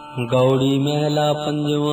गौड़ी महला पंजवा।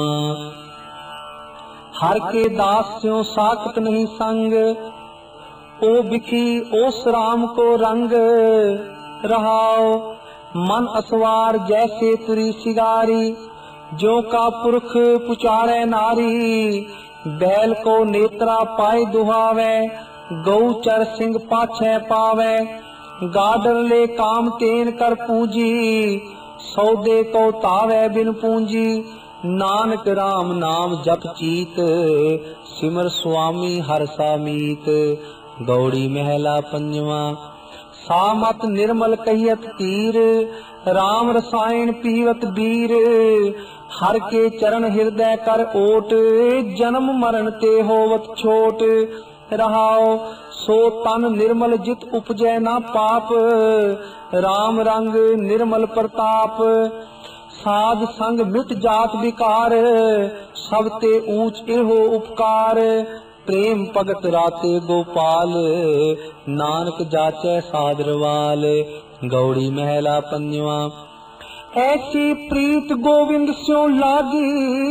हर के दास स्यों साकत नहीं संग, ओ बिखी ओस राम को रंग रहाओ। मन असवार जैसे तुरी सिगारी, जो का पुरख पुचारे नारी। बैल को नेत्रा पाए दुहावे, गौ चर सिंह पाछे पावे। गाडर ले काम तेन कर पूजी, सौदे को तावे बिन पूंजी। नानक राम नाम जप चीत, सिमर स्वामी हरसा मीत। गौड़ी महला पंजवा। सामत निर्मल कहियत तीर, राम रसायन पीवत बीर। हर के चरण हृदय कर ओट, जन्म मरण ते होवत छोट रहाओ। सो तन निर्मल जित उपजै ना पाप, राम रंग निर्मल प्रताप। साध संग मिट जात विकार, सब ते ऊंच एहो उपकार। प्रेम भगत राते गोपाल, नानक जाचै सादरवाल। गौड़ी महला पंजवा। ऐसी प्रीत गोविंद स्यों लागी,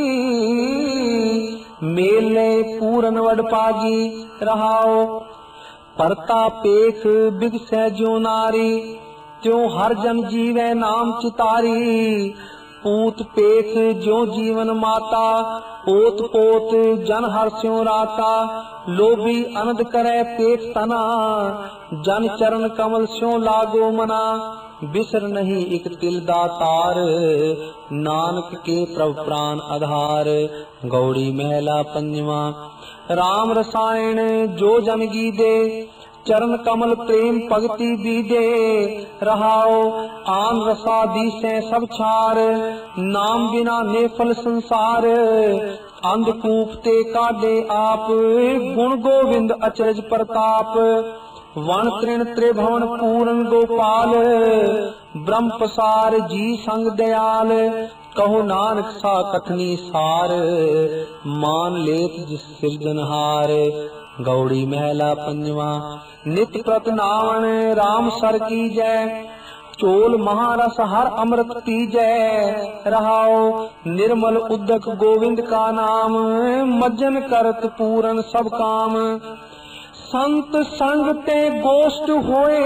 मेले पूरन वड पागी रहाओ। परता पेख बिगसै ज्यों नारी, त्यों हर जन जीवै नाम चितारी। पूत पेख ज्यों जीवन माता, ओत पोत जन हर स्यों राता। लोभी अनद करे पेख तना, जन चरण कमल स्यों लागो मना। बिसर नहीं एक तिल दातार, नानक के प्रभ प्राण आधार। गौड़ी महला पंजवा। राम रसायन जो जन गीदे, चरण कमल प्रेम भगति बीदे रहाओ। आन रसा दीसै सब छार, नाम बिना नेफल संसार। अंधकूप ते काढे आप, गुण गोविंद अचरज प्रताप। वन तृण त्रिभुवन पूरन गोपाल, ब्रह्म पसार जी संग दयाल। कहो नानक सा कथनी सार, मान लेत जिस सिरजनहार। गौड़ी महला पंजवा। नित प्रत नावन राम सर की जय, चोल महारस हर अमृत पी जय रहाओ। निर्मल उद्दक गोविंद का नाम, मज्जन करत पूरन सब काम। संत संग ते गोष्ठ होए,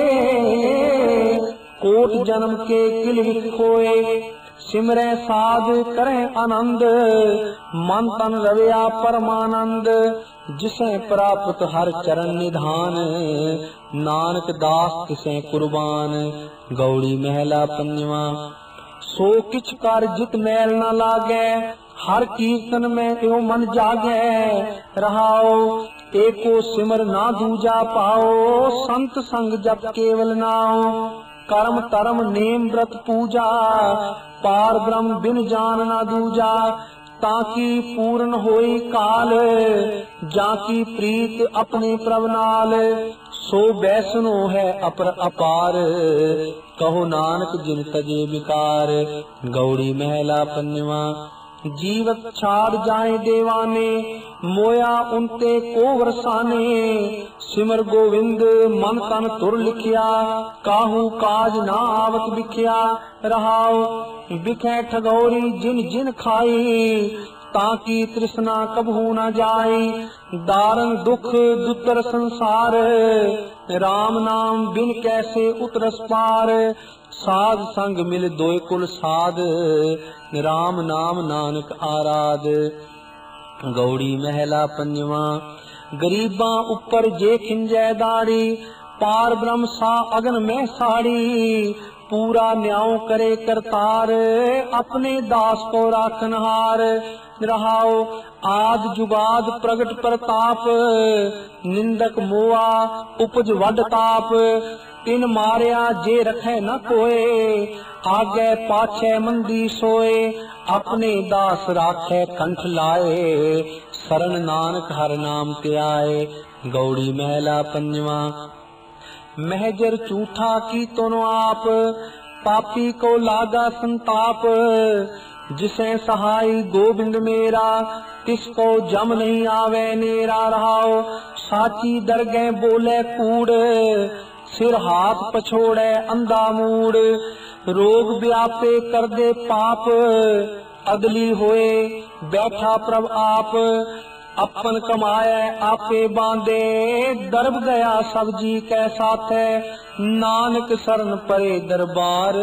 कोट जन्म के किल विख खोए। सिमरै साध करे आनंद, मन तन रविया परमानंद। जिसे प्राप्त हर चरण निधान, नानक दास तिसे कुर्बान। गौड़ी महला पंजवा। सो किछ कर जित मैल न लागे, हर कीर्तन में यो मन जागे रहाओ। एको सिमर ना दूजा पाओ, संत संग जप केवल नाओ। कर्म धर्म नेम व्रत पूजा, पार ब्रह्म बिन जान ना दूजा। ताकि पूर्ण होई काल, जाकी प्रीत अपने प्रभ नाल। सो बैसनो है अपर अपार, कहो नानक जिन तजे विकार। गौड़ी महला पंजवा। जीवत छाड़ जाए देवाने, मोया उनते को वरसाने। सिमर गोविंद मन तन तुर लिखिया, काहू काज ना आवत बिखिया रहाओ। बिखे ठगौरी जिन जिन खाई, ताकि तृष्णा कबहू न जाई। दारन दुख दुतर संसार, राम नाम बिन कैसे उतरस पार। साध संग मिल दोय कुल साध, राम नाम नानक आराध। गौड़ी महला पंजवा। गरीबां उपर जे खिंजै दाड़ी, पार ब्रह्म सा अगन में साड़ी। पूरा न्याय करे करतार, अपने दास को राखनहार रहाओ। आद जुगाद प्रगट प्रताप, निंदक मोआ उपज वड ताप। तिन मारिया जे रखे न कोए, आगे पाछे मंदी सोए। अपने दास राखे कंठ लाए, शरण नानक हर नाम त्याए। गौड़ी महला पंजवा। महजर झूठा की तोनो आप, पापी को लागा संताप। जिसे सहाय गोविंद मेरा, तिसको जम नहीं आवे नेरा रहाओ। साची दरगह बोले कूड़, सिर हाथ पछोड़े अंधा मूड। रोग व्यापे कर दे पाप, अदली होए बैठा प्रभ आप। अपन कमाए आपे बांधे, दरब गया सब जी कै साथे। नानक शरण परे दरबार,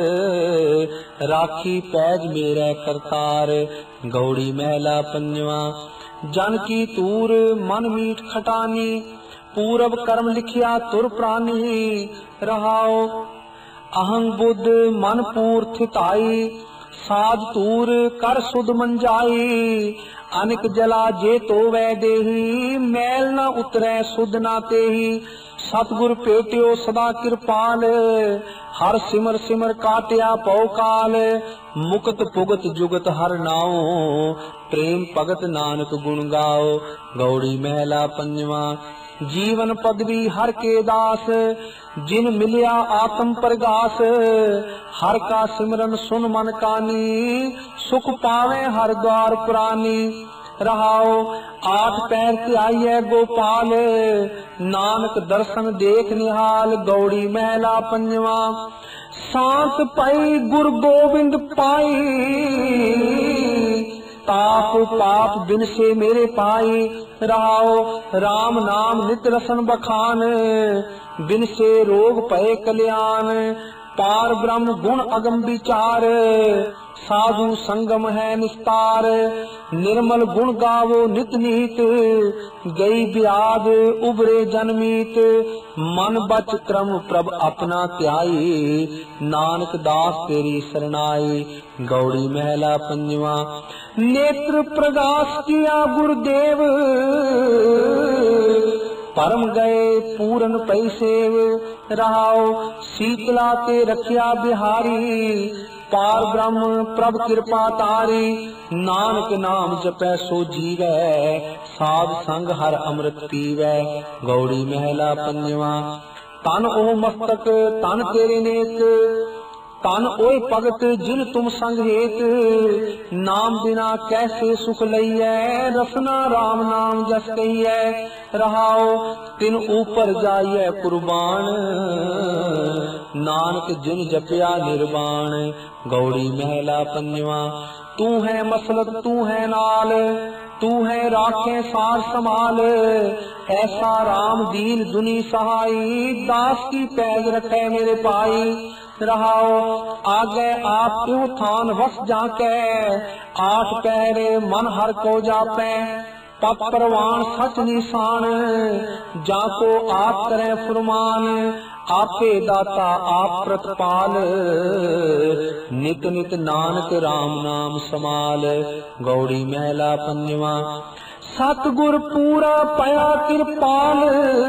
राखी पैज मेरे करतार। गौड़ी महला पंजवा। जन की तूर मन मीठ खटानी, पूरब कर्म लिखिया तुर प्राणी। रहाओ अहं बुद्ध मन पूर थिताई, साज तूर कर सुध मंजाई। अनिक जला जे तो वै देही, मैल न उतरै सुध ना तेही। सतगुर पेटियो सदा कृपाल, हर सिमर सिमर काटिया पौ काल। मुकत पुगत जुगत हर नाओ, प्रेम भगत नानक गुण गाओ। गौड़ी महला पंजवा। जीवन पदवी हर के दास, जिन मिलिया आत्म प्रगास। हर का सिमरन सुन मन कानी, सुख पावे हर द्वार पुरानी। रहाओ आठ पैर ते आइए गोपाल, नानक दर्शन देख निहाल। गौड़ी महला पंजवा। सांत पाई गुरु गोविंद पाई, ताप पाप बिन से मेरे पाई। रहाओ राम नाम नित रसन बखान, बिन से रोग पए कल्याण। पार ब्रह्म गुण अगम विचार, साधु संगम है निस्तार। निर्मल गुण गावो नित नीत, गई ब्याद उबरे जन्मीत। मन बच क्रम प्रभ अपना त्याई, नानक दास तेरी शरणाई। गौड़ी महला पंजवा। नेत्र प्रकाश किया गुरुदेव, परम गए पूरन पैसेव। रहाओ शीतला ते रखिया बिहारी, पार ब्रह्म प्रभ कृपा तारी। नानक नाम जपै सो जीवै, साध संग हर अमृत पीवै। गौड़ी महला पंजवा। तन ओ मस्तक तन तेरे नेत, तन ओए भगत जिन तुम संग हेत। नाम बिना कैसे सुख लईयै, रसना राम नाम जस कहियै। रहाओ तिन ऊपर जाइए कुर्बान, नानक जिन जपया निर्वाण। गौड़ी महला पंजवा। तू है मसलत तू है नाल, तू है राखे सार समाल। ऐसा राम दीन दुनी सहाई, दास की पैज रखे मेरे पाई। रहाओ आगे आप क्यों थान वस जाके, आठ पहरे मन हर को जापे। पत परवान सच निशान, जाको आप करे फुरमान। आपे दाता आप प्रतपाल, नित नित नानक राम नाम समाल। गौड़ी महला पंजवा। सतगुर पूरा पया कृपाल,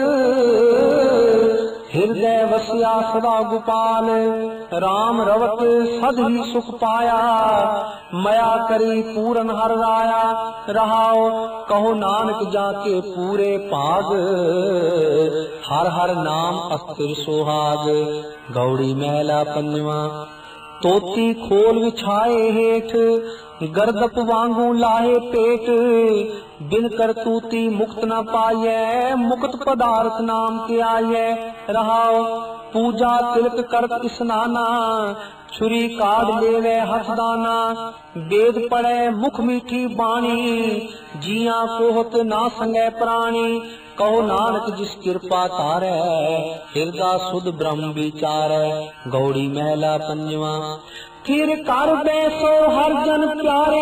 हृदय वसिया सदा गोपाल। राम रवत सद ही सुख पाया, मया करी पूरन हर राया। रहाओ कहो नानक जाके पूरे पाग, हर हर नाम अस्थिर सुहाग। गौड़ी महला पंजवा। तोती खोल विछाए हेठ, गर्दप वांगू लाहे पेट। बिन करतूती मुक्त न पाइए, मुक्त पदार्थ नाम के आइए। रहाओ पूजा तिलक करत स्नाना, छुरी काढ़ लेवे हथदाना। वेद पढ़े मुख मीठी बाणी, जिया कोहत ना संगे प्राणी। कहो नानक जिस कृपा तारै, हृदय सुध ब्रह्म विचारै। गौड़ी महला पंजवा। फिर कर बैसो हर जन प्यारे,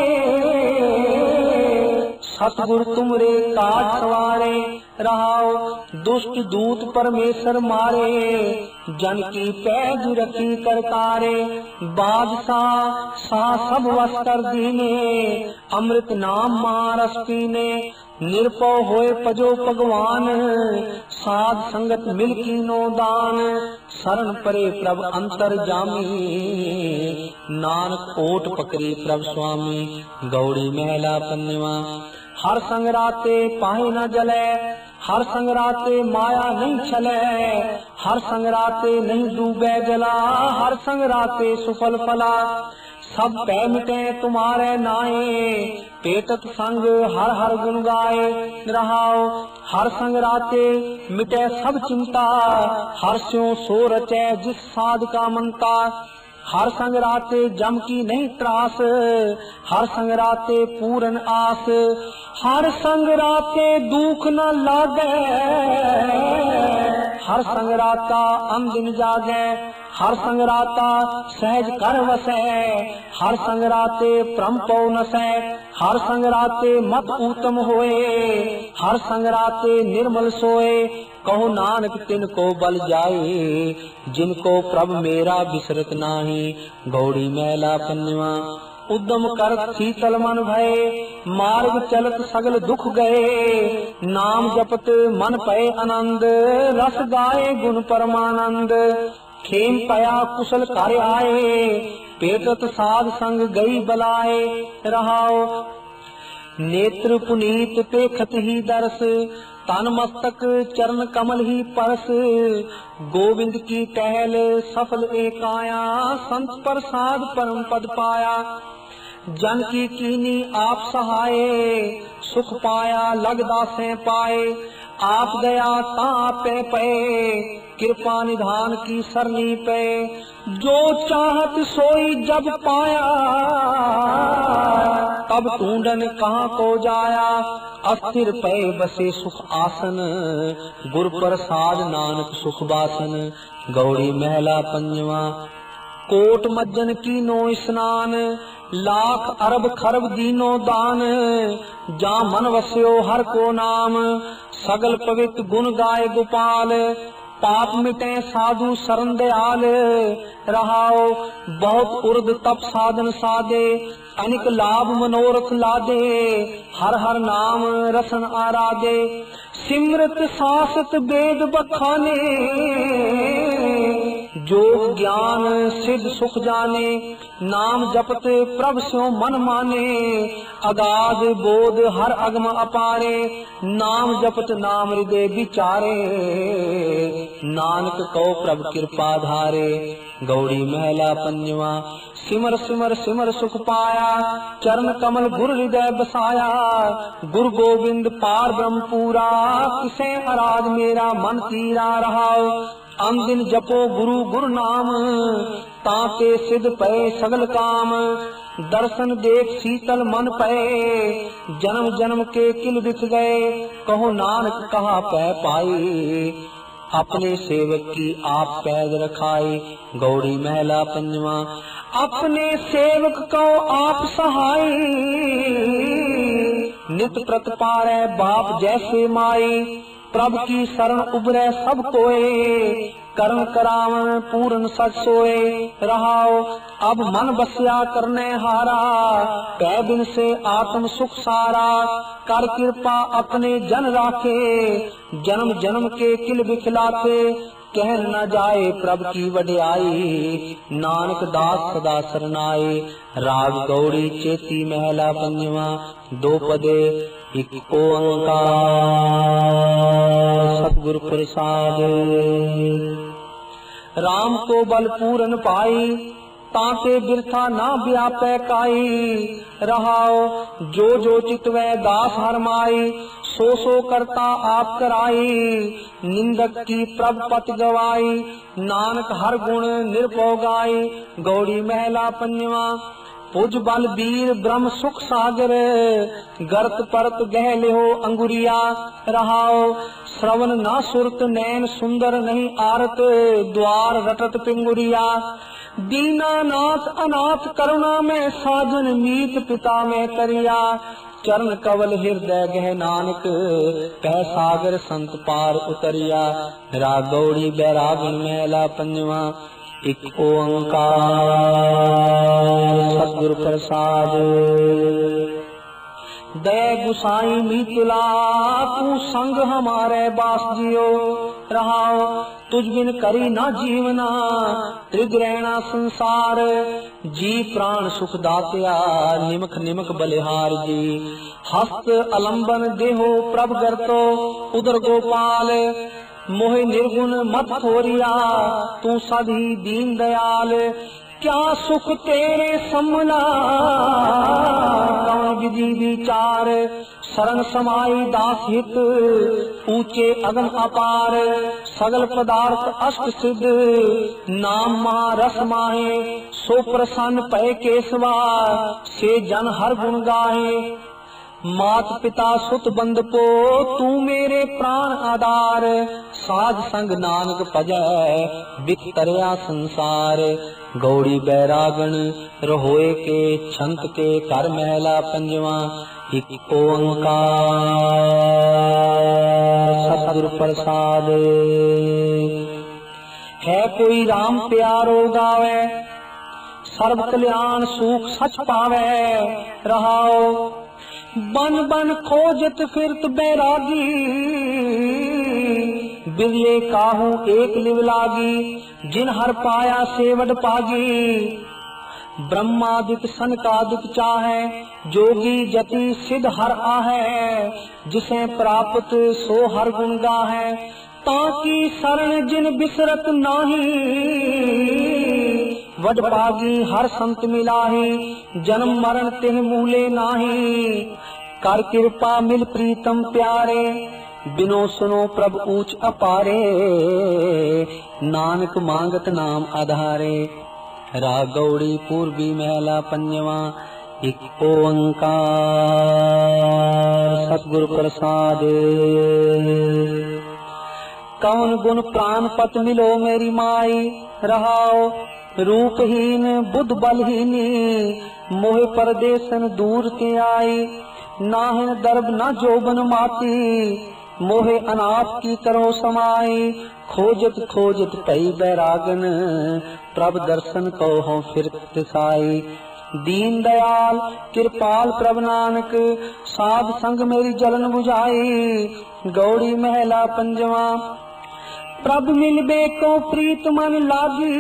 सतगुर तुमरे काज सवारे। रहाओ दुष्ट दूत परमेश्वर मारे, जन की पैज रखी करतारे। बादशाह शाह सब वस कर दीने, अमृत नाम महारस पीने। निर्भव होए पजो भगवान, साध संगत मिल कीनो दान। शरण परे प्रभ अंतर जामी, नानक ओट पकड़ी प्रभ स्वामी। गौड़ी महला पंजवा। हर संगराते पाहे न जले, हर संगराते माया नहीं छले। हर संगराते नहीं डूबे जला, हर संगराते सुफल फला। सब पै मिटे तुम्हारे नाए, पेटत संग हर हर गुण गाए। रहाओ हर संग राते मिटे सब चिंता, हर स्यों सो रचे जिस साध का मनता। हर संग राते जम की नहीं त्रास, हर संग राते पूरन आस, हर संग राते दुख न लागे, हर संग राता अंदिन जागे, हर संग राता सहज कर वसै, हर संग राते परम पौ नसै, हर संग राते मत उत्तम होए, हर संग राते निर्मल सोए, कहो नानक तिनको बल जाए, जिनको प्रभ मेरा बिसरत नाही। गौड़ी मैला पंजवा। उद्यम करत शीतल मन भय, मार्ग चलत सगल दुख गए, नाम जपत मन पय आनंद, रस गाए गुण परमानंद, खेम पया कुशल कार्य आए, पेटत साध संग गई बलाए, रहाओ नेत्र पुनीत पेखत ही दरस, तन मस्तक चरण कमल ही परस, गोविंद की टहल सफल एकाया, संत प्रसाद परम पद पाया, जन की कीनी आप सहाय, सुख पाया लगदा से पाए, आप गया तापे पे, कृपा निधान की सरनी पे, जो चाहत सोई जब पाया, तब ढूंढन कहाँ को जाया, अस्थिर पे बसे सुख आसन, गुर प्रसाद नानक सुख बासन। गौड़ी महला पंजवा। कोट मज्जन की नो स्नान, लाख अरब खरब दीनो दान, जा मन वस्यो हर को नाम, सगल पवित्र गुण गाय गोपाल, पाप मिटे साधु शरण दयाल, रहाओ बहुत उर्द तप साधन साधे, अनिक लाभ मनोरथ लादे, हर हर नाम रसन आराधे, सिमरत सासत वेद बखाने, जो ज्ञान सिद्ध सुख जाने, नाम जपत प्रभ स्यो मन माने, अगाध बोध हर अगम अपारे, नाम जपत नाम हृदय विचारे, नानक कहो प्रभ कृपा धारे। गौड़ी महला पंजवा। सिमर सिमर सिमर सुख पाया, चरण कमल गुर हृदय बसाया, गुरु गोविंद पार ब्रह्म पूरा, किसे अराज मेरा मन तीरा, रहाओ अंदिन जपो गुरु गुरु नाम, ताके सिद्ध पए सगल काम, दर्शन देख शीतल मन पए, जन्म जन्म के किल बिथ गए, कहो नानक कहा पै पाई, अपने सेवक की आप पैद रखाई। गौड़ी महला पंजवा। अपने सेवक को आप सहाय, नित प्रत पारै बाप जैसे माई, प्रभ की शरण उबरै सब कोय, कर्म करावन पूर्ण सच सोए, रहाओ अब मन बसिया करने हारा, कै बिन से आत्म सुख सारा, कर कृपा अपने जन राखे, जन्म जन्म के किल बिखलाते, कह न जाए प्रभ की वड्याई, नानक दास सदा सरनाए। राग गौड़ी चेती महला पंजवा। दो पदे एक ओंकार, सतगुरु प्रसाद। राम को बल पूरन पाई, ताके बिरथा ना व्यापै काई, रहाओ जो जो चितवै दास हरमाई, सो सो करता आप कराई, निंदक की प्रभ पत गवाई, नानक हर गुण निरपो गाई। गौड़ी महला पंजवा। पुज बल वीर ब्रह्म सुख सागर, गर्त परत गह लिहो अंगुरिया, रहाओ श्रवण ना सुरत नैन सुंदर नहीं आरत, द्वार रटत पिंगुरिया, दीनानाथ अनाथ करुणा में साजन, मीत पिता में करिया, चरण कवल हृदय गह नानक, कह सागर संत पार उतरिया। राग गौड़ी बैरागन महला पंजवा। एक ओंकार, सतगुरु प्रसाद। दया गुसाई मीतला, तू संग हमारे बास जियो, रहाओ तुझ बिन करी ना जीवना, त्रिग रहना संसार, जी प्राण सुख दात्या, निमक निमक बलिहार जी, हस्त अलंबन देहो प्रभ गर्तो, उदर गोपाल, मोहि निर्गुण मत थोरिया, तू सदी दीन दयाल, क्या सुख तेरे समला कौन विधि विचार शरण समाई दास हित ऊंचे अगम अपार सगल पदार्थ अष्ट सिद्ध नाम महारस माहे सो प्रसन्न पै केसवा से जन हर गुण गाहे मात पिता सुत बंद को तू मेरे प्राण आधार साध संग नानक भजै बिख तरया संसार गौड़ी बैरागण रहोए के छंत के कर महला पंजवा एक ओंकार सतगुरु प्रसाद है कोई राम प्यारो गावे सर्व कल्याण सुख सच पावे रहाओ बन बन खोजत फिरत बैरागी बिरले काहू एक लिव लागी जिन हर पाया सेवड पागी ब्रह्मादिक सनकादिक चाहे जोगी जति सिद्ध हर आहे जिसे प्राप्त सो हर गुण गाहे ताकि शरण जिन बिसरत नाही वड पागी हर संत मिलाही जन्म मरण तिह मूले नाही कर कृपा मिल प्रीतम प्यारे बिनो सुनो प्रभ ऊंच अपारे नानक मांगत नाम आधारे राग गौड़ी पूर्वी महला पंजवा एक ओंकार सतगुरु प्रसाद कौन गुण प्राण पत मिलो मेरी माई रहाओ रूपहीन बुद्ध बलहीनी मोह परदेसन दूर ते आई नाहिन दर्ब न जोबन माती मोहे अनाथ की करो समाई खोजत खोजत पई बैरागन प्रभ दर्शन को हो फिर तिसाई दीन दयाल कृपाल प्रभ नानक साध संग मेरी जलन बुझाई गौड़ी महला पंजवा प्रभ मिलबे को प्रीत मन लागी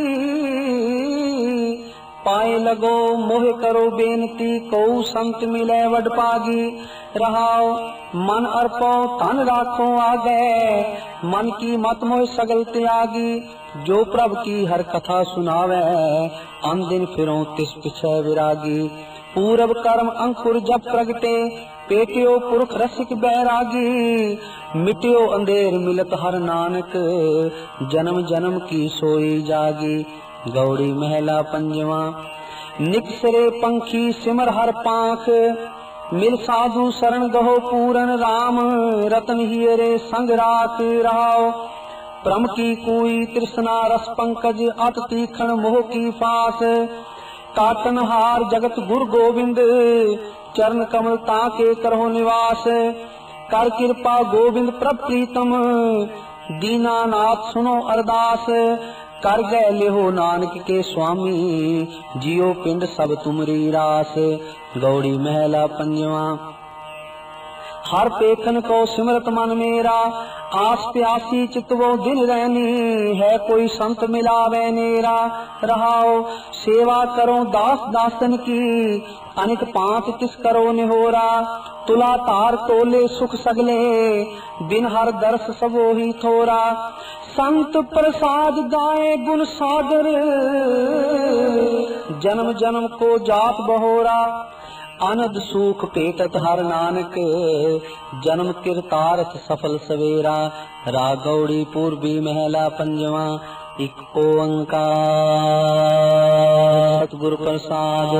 पाए लगो मोह करो बेनती को संत मिले वड पागी रहाओ मन अर्पो तन राखो आगे मन की मत मोह सगल त्यागी जो प्रभ की हर कथा सुनावे अन दिन फिरो तिस पिछे विरागी पूरब कर्म अंकुर जब प्रगटे पेटियो पुरख रसिक बैरागी मिटियो अंधेर मिलत हर नानक जन्म जन्म की सोई जागी गौड़ी महला पंजवा निकसरे पंखी सिमर हर पाख मिल साधु शरण गहो पूरन राम रतन हियरे संग रात रहाओ प्रम की कोई तृष्णा रस पंकज अत तीखण मोह की फास काटन हार जगत गुरु गोविंद चरण कमल ताके करहो निवास कर कृपा गोविंद प्रभ प्रीतम दीनानाथ सुनो अरदास कर गए लिहो नानक के स्वामी जियो पिंड सब तुमरी रास गौड़ी महला पंजवा हर पेखन को सिमरत मन मेरा आस प्यासी चितवो दिन रहनी है कोई संत मिलावे नेरा रहाओ सेवा करो दास दासन की अनिक पांच तिस करो निहोरा तुला तार तोले सुख सगले बिन हर दर्श सबो ही थोरा संत प्रसाद गाए गुण सागर जन्म जन्म को जात बहोरा आनंद सुख पेटत हर नानक जन्म किरतारथ सफल सवेरा रागौड़ी पूर्वी महला पंजवा एक ओंकार सतगुरु प्रसाद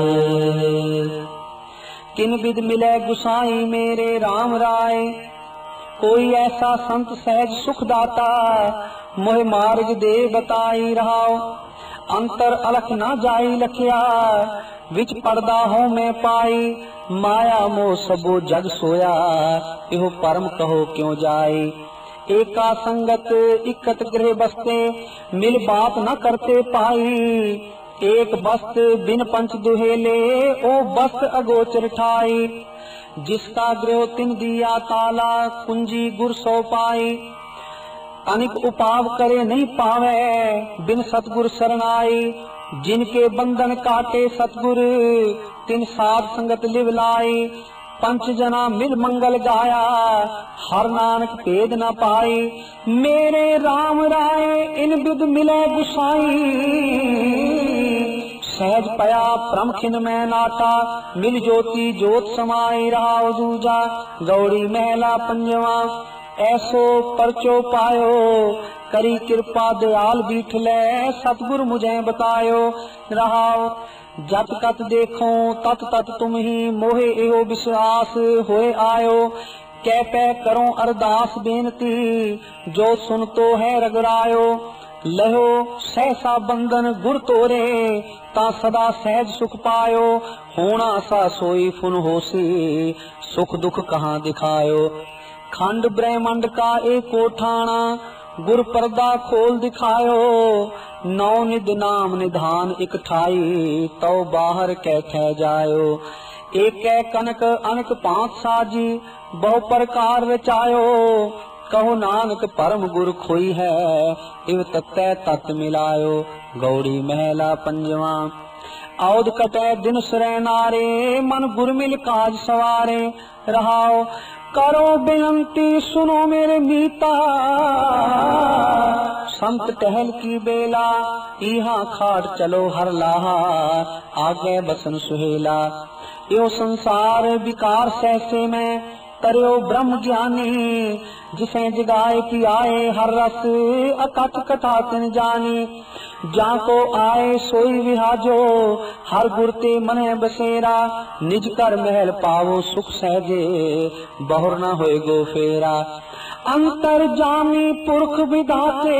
किन विद मिले गुसाई मेरे राम राय कोई ऐसा संत सहज सुख दाता मोह मार्ग दे बताई रहाओ अंतर अलख ना जाई लखिया विच पर्दा हो मैं पाई माया मोह सबो जग सोया इहो परम कहो क्यों जाए एका संगत इकत गृह बसते मिल बात न करते पाई एक बस्त बिन पंच दुहेले ओ बस्त अगोचर ठाई जिसका गृह तिन दिया ताला कुंजी गुर सो पाई अनिक उपाव करे नहीं पावे बिन सतगुर शरणाई जिनके बंधन काटे सतगुर तिन साध संगत लिव लाई पंच जना मिल मंगल गाया हर नानक भेद न पाई मेरे राम राय इन विद मिले गुसाई सहज पया प्रमखिन में नाटा, मिल ज्योति जोत समाई रहा जूजा। गौड़ी महला पंजवा। ऐसो परचो पायो, करी कृपा दयाल बीठले, सतगुरु मुझे बतायो रहाओ। जत कत देखो तत तत तुम ही, मोहे एहो विश्वास होए आयो। कै पै करो अरदास बेनती, जो सुन तो है रगड़ायो। लहो सहसा बंधन गुर तोरे, ता सदा सहज सुख पायो। होना सा सोई फुन होसी, सुख दुख कहाँ दिखायो। खंड ब्रह्मंड का एको ठाणा, गुर पर्दा खोल दिखायो। नौ निध नाम निधान इक ठाई, तो बाहर कैथे जायो। एक कनक अनक पांच साजी, बहु प्रकार रचायो। कहो नानक परम गुर खोई है, इव तत्ते तत् मिलायो। गौड़ी महला पंजवा। औद कटे दिन सुरै नारे, मन गुर मिल काज सवारे रहाओ। करो बेनती सुनो मेरे मीता, संत टहल की बेला। यहाँ खाट चलो हर लाहा, आगे बसन सुहेला। यो संसार विकार सहसे में, करो ब्रह्म ज्ञानी। जिसे जगाए पियाए हर रस, अकथ कथा तिन जानी। जाको आए सोई विहाजो, हर गुरते मने बसेरा। निज कर महल पावो सुख सहजे, बहुर न होए गो फेरा। अंतर जामी पुरख विधाते,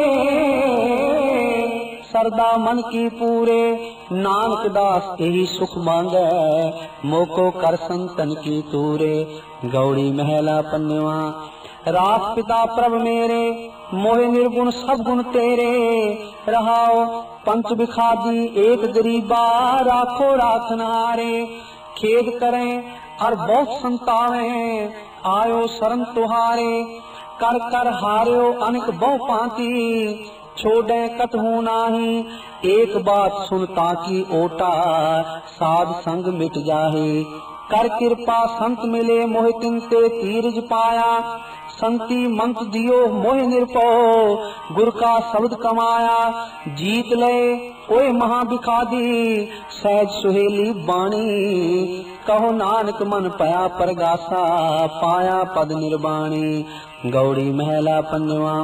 सरदा मन की पूरे। नानक दास यही सुख मांगे, मोको कर संतन की तूरे। गौड़ी महला पंजवा। रास पिता प्रभ मेरे, मोहे निर्गुण सब गुण तेरे रहाओ। पंच बिखादी एक गरीबा, राखो राखन हारे। खेद करें और बहुत संतावे, आयो शरण तुहारे। कर कर हार्यो अनेक बहु पाती, छोड़े कतहु नाही। एक बात सुनता की ओटा, साध संग मिट जाहे। कर कृपा संत मिले, मोहि तिनते तीरज पाया। संति मंत दियो मोहि निरपो, गुर का शब्द कमाया। जीत ले ओए महाबिखादी, सहज सुहेली बाणी। कहो नानक मन पया परगासा, पाया पद निर्वाणी। गौड़ी महला पंजवा।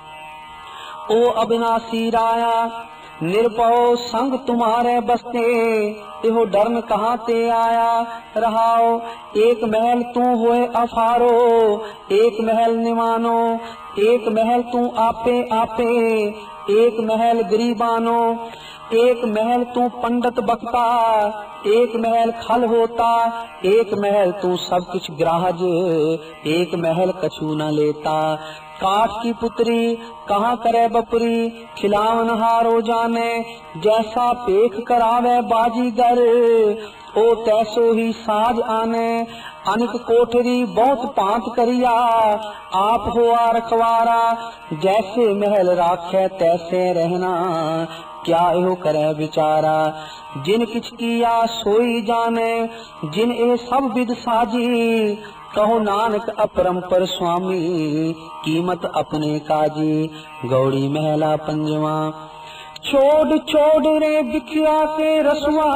ओ अविनाशी राया, निरपो संग तुम्हारे बसते। इहो डरन कहाँ ते आया रहाओ। एक महल तू होए अफारो, एक महल निवानो। एक महल तू आपे आपे, एक महल गरीबानो। एक महल तू पंडित बकता, एक महल खल होता। एक महल तू सब कुछ ग्राहज, एक महल कछु न लेता। काठ की पुत्री कहाँ करे बपरी, खिलावन हारो जाने। जैसा पेख करावे बाजीगर, ओ तैसो ही साज आने। अनिक कोठरी बहुत पांत करिया, आप हुआ रखवारा। जैसे महल राखे तैसे रहना, क्या एहो करे विचारा। जिन किछ किया सोई जाने, जिन ए सब विद साजी। कहो नानक अपरंपर स्वामी, कीमत अपने काजी। गौड़ी महला पंजवा। छोड़ छोड़ रे बिखिया के रसुआ,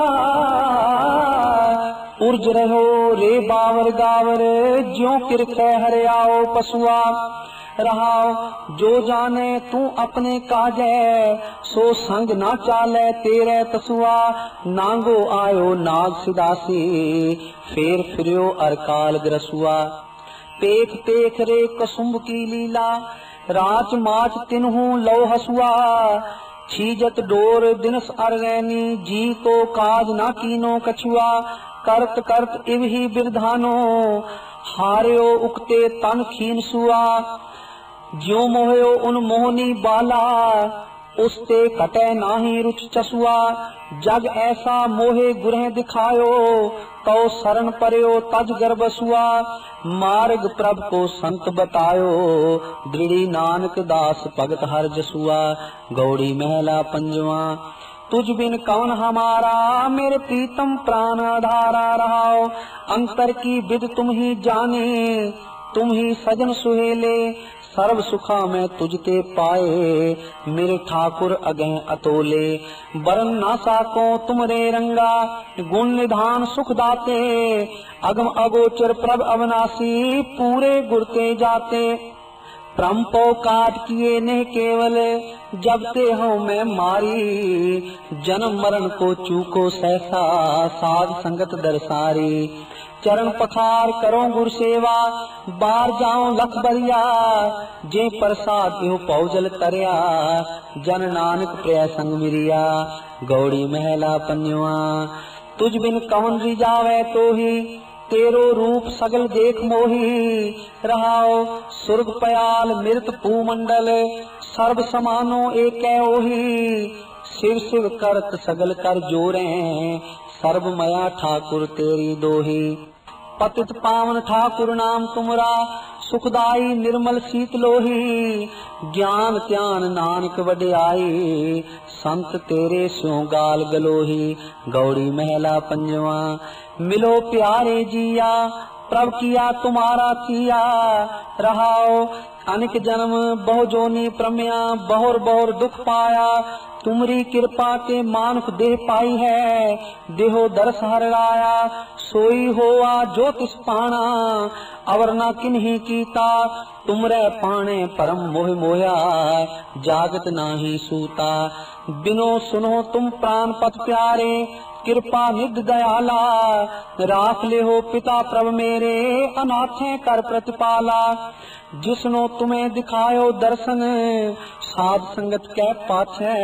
उर्ज रहो रे बावर गावर। ज्यों किरखे हरियाओ पशुआ रहाओ। जो जाने तू अपने काजे, सो संग ना चाले तेरे तसुआ। नांगो आयो नाग सिदासी, फेर फिर्यो अरकाल ग्रसुआ। पेख पेख रे कसुम्भ की लीला, राच माच तिन्हू लो हसुआ। छीजत डोर दिनस अरगैनी, जी को काज ना कीनो कछुआ। करत करत इव ही बिरधानो, हार्यो उकते तन खीन सुआ। ज्यो मोहयो उन मोहनी बाला, उसते कटे नाही रुच चसुआ। जग ऐसा मोहे गुरह दिखायो, तो शरण पर्यो तज गर्भसुआ। मार्ग प्रभ को संत बतायो, दृढ़ी नानक दास भगत हर जसुआ। गौड़ी महला पंजवा। तुझ बिन कौन हमारा, मेरे प्रीतम प्राण आधारा रहाओ। अंतर की विद तुम ही जाने, तुम ही सजन सुहेले। सर्व सुखा मैं तुझते पाए, मेरे ठाकुर अगह अतोले। बरन ना साको तुमरे रंगा, गुण निधान सुख दाते, अगम अगोचर प्रभ अविनाशी, पूरे गुरते जाते। प्रम्पो काट किए ने केवल, जब ते हूँ मैं मारी, जन्म मरण को चूको सहसा, साध संगत दरसारी। चरण पखार करो गुर सेवा, बार जाओ लख बरिया, जे प्रसाद इहो पौजल करया, जन नानक प्रिय संग मिरिया। गौड़ी महला पंजवा। तुझ बिन कवन रिजावे तोही, तेरो रूप सगल देख मोही। रहाओ सुर्ग पयाल मृत भूमंडल, सर्व समानो एक ओही। शिव शिव करत सगल कर जोरे, सर्व मया ठाकुर तेरी दोही। पतित पावन ठाकुर नाम तुमरा, सुखदाई निर्मल शीत लोही। ज्ञान त्यान नानक वड्याई, संत तेरे स्यों गाल गलोही। गौड़ी महला पंजवा। मिलो प्यारे जिया, प्रभ किया तुम्हारा किया। रहाओ अनेक जन्म बहु जोनी प्रम्या, बहुर बहुर दुख पाया। तुमरी कृपा के मानुख देह पाई है, देहो दरस हर लाया। सोई होआ ज्योतिष पाना, अवर न किन्ही कीता। तुमरे पाने परम मोह मोया, जागत नाही सूता। बिनो सुनो तुम प्राण पथ प्यारे, कृपा निध दयाला। राख ले हो पिता प्रभ मेरे, अनाथे कर प्रतिपाला। जिसनो तुम्हें दिखायो दर्शन, साध संगत कै पाछे।